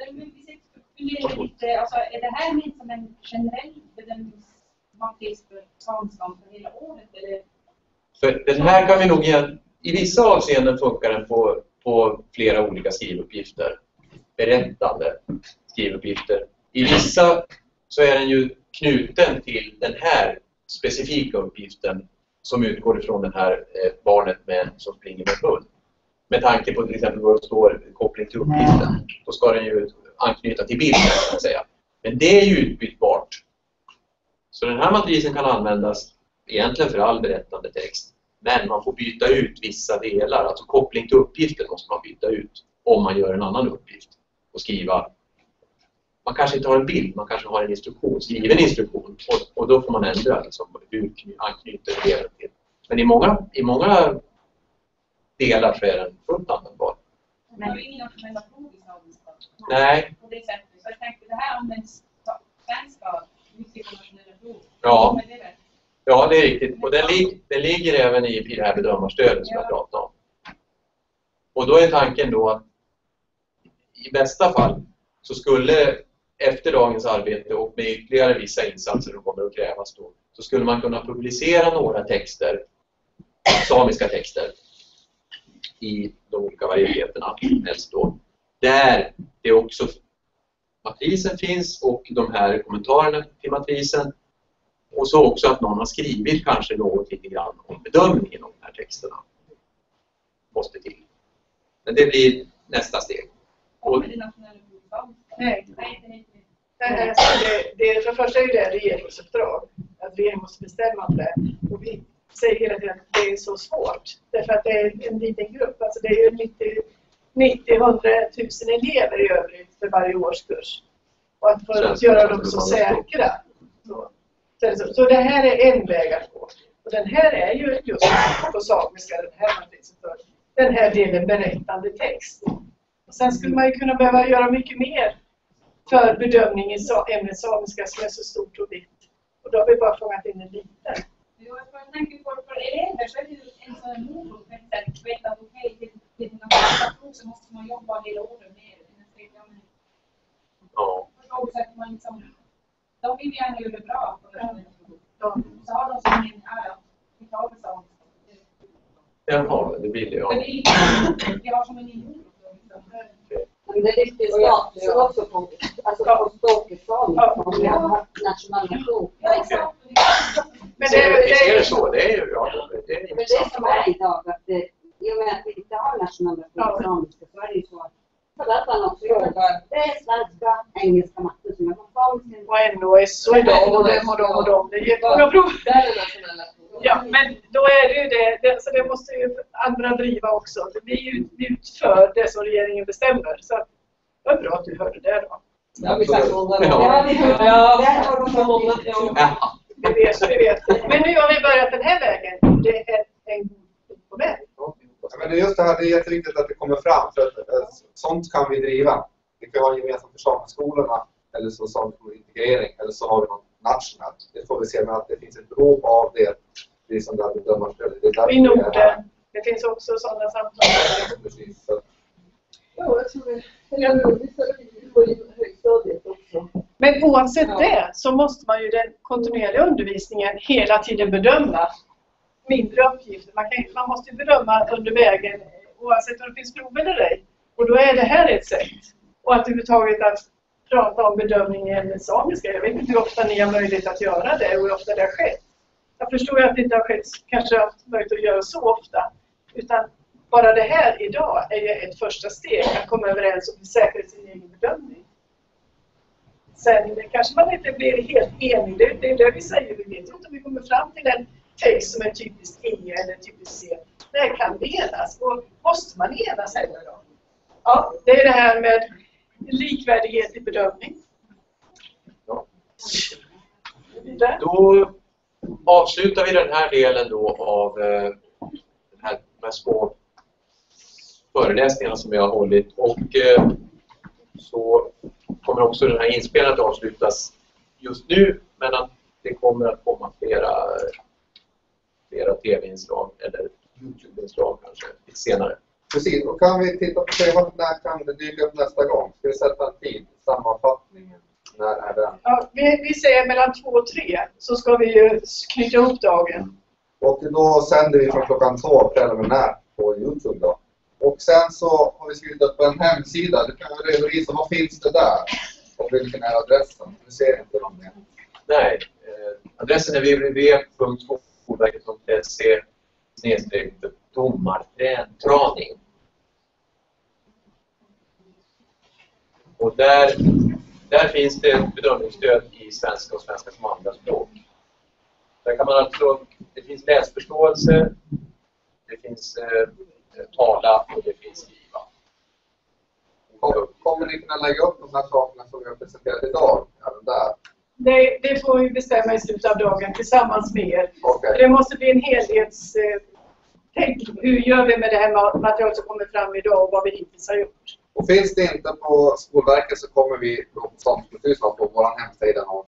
Lite, alltså, är det här min som en generell bedömningsmatris för samiska för hela året? Eller? För den här kan vi nog igen, i vissa avseenden funkar den på, på flera olika skrivuppgifter. Berättande skrivuppgifter. I vissa så är den ju knuten till den här specifika uppgiften som utgår ifrån det här eh, barnet med, som springer med hund. Med tanke på till exempel vad det står koppling till uppgiften. Då ska den ju anknyta till bilden kan man säga. Men det är ju utbytbart. Så den här matrisen kan användas egentligen för all berättande text. Men man får byta ut vissa delar. Alltså koppling till uppgiften måste man byta ut om man gör en annan uppgift. Och skriva. Man kanske inte har en bild, man kanske har en instruktion, skriven instruktion. Och, och då får man ändra liksom, hur anknyter delen till. Men i många, i många delar så är den fullt användbar. Men det är ingen nationella prov i samiska. Nej. På det sättet. Så jag tänkte det här används svenska mycket på nationella prov. Ja. Ja, det är riktigt. Och den, lig, den ligger även i, i det här bedömarstödet som ja. jag pratade om. Och då är tanken då att i bästa fall så skulle efter dagens arbete och med ytterligare vissa insatser som kommer att krävas då, så skulle man kunna publicera några texter, samiska texter, i de olika varieteterna helst då. Där det också matrisen finns och de här kommentarerna till matrisen. Och så också att någon har skrivit kanske något lite grann om bedömningen av de här texterna. Måste till. Men det blir nästa steg. Och, nej, nej. Nej, alltså det, det, för det första är det regeringsuppdrag. Att regeringen måste bestämma om det. Och vi säger hela tiden att det är så svårt. Därför att det är en liten grupp. Alltså det är ju nittio till hundra tusen elever i övrigt för varje årskurs. Och att för att göra dem så säkra. Så, så, så det här är en väg att gå. Och den här är ju just på samiska, den här matrisen för den här delen berättande text. Och sen skulle man ju kunna behöva göra mycket mer för bedömning i ämnet samiska som är så stort och vitt. Och då har vi bara fångat in en liten. Jag tänker på för elever så är det ju en sån här morot för att veta att okej, till nationella så måste man jobba hela året med det. Ja. Då sätter man liksom, de vill gärna göra det bra på det. Så har de som en, ja, vi tar det så. Jaha, det blir det, ja. Vi har som en morot. Men det är riktigt status också på, alltså på språket samiska som vi har haft nationella prov. Men det, det, är det så? Det är ju, ja, det är men det som är idag, att det, i och med att vi inte har nationella prov samiska så är det ju så att föräldrarna också jobbar. Det är svenska, engelska, matte som jag har samiska. Och N O S och idag och dem och dem och dem. Det är jättemånga prov. Det är nationella prov. Ja, men då är det ju det, det, så det måste ju andra driva också. Vi utför det som regeringen bestämmer. Så det var bra att du hörde det då. Ja, vi sagt många gånger. Ja, det vet, det vet. Men nu har vi börjat den här vägen. Det är en god på väg. Ja, men det är just det här, det är jätteviktigt att det kommer fram. För att, äh, sånt kan vi driva. Vi kan ha en gemensam för sameskolorna. Eller så sameskolintegrering. Eller så har vi något nationellt. Det får vi se med att det finns ett behov av det. Det är som där bedömarstödet. I Norden. Det finns också sådana samtal. Precis. Så. Ja, jag tror det. Jag tror det är högstadiet också. Men oavsett ja. det så måste man ju den kontinuerliga undervisningen hela tiden bedöma mindre uppgifter. Man, kan, man måste ju bedöma under vägen oavsett om det finns prov eller ej. Och då är det här ett sätt. Och att överhuvudtaget att prata om bedömning i ämnet samiska. Jag vet inte hur ofta ni har möjlighet att göra det och hur ofta det har skett. Jag förstår ju att det inte har skett kanske haft möjlighet att göra så ofta. Utan bara det här idag är ju ett första steg att komma överens och säkra sin egen bedömning. Sen kanske man inte blir helt enig. Det, det är det vi säger. Vi vet inte om vi kommer fram till en text som är typiskt E eller typiskt C. Det kan vi enas. Och måste man enas heller då? Ja, det är det här med likvärdighet i bedömning. Då avslutar vi den här delen då av eh, den här, de här små föreläsningarna som jag har hållit. Och eh, så kommer också den här inspelningen att avslutas just nu, men att det kommer att komma flera, flera tv-inslag eller YouTube-inslag kanske lite senare. Precis, och kan vi titta på sig vad när kan det dyka upp nästa gång? Ska vi sätta en tid, sammanfattningen? När är den? Ja, vi, vi säger mellan två och tre så ska vi ju knyta ihop dagen. Och då sänder vi från klockan två preliminärt på YouTube då. Och sen så har vi skrivit upp en hemsida. Du kan ju redovisa, vad finns det där? Och vilken är adressen? Du ser inte dem mer. Nej, eh, adressen är w w w punkt skolverket punkt se snedstreck domarträning. Och där, där finns det bedömningsstöd i svenska och svenska som andra språk. Där kan man alltså, det finns läsförståelse, det finns eh, tala och det finns skriva. Kommer ni kunna lägga upp de här sakerna som vi har presenterat idag? Även där? Det, det får vi bestämma i slutet av dagen tillsammans med er. Okay. Det måste bli en helhets... Eh, tänk, hur gör vi med det här materialet som kommer fram idag och vad vi hittills har gjort? Och finns det inte på Skolverket så kommer vi, som på vår hemsida,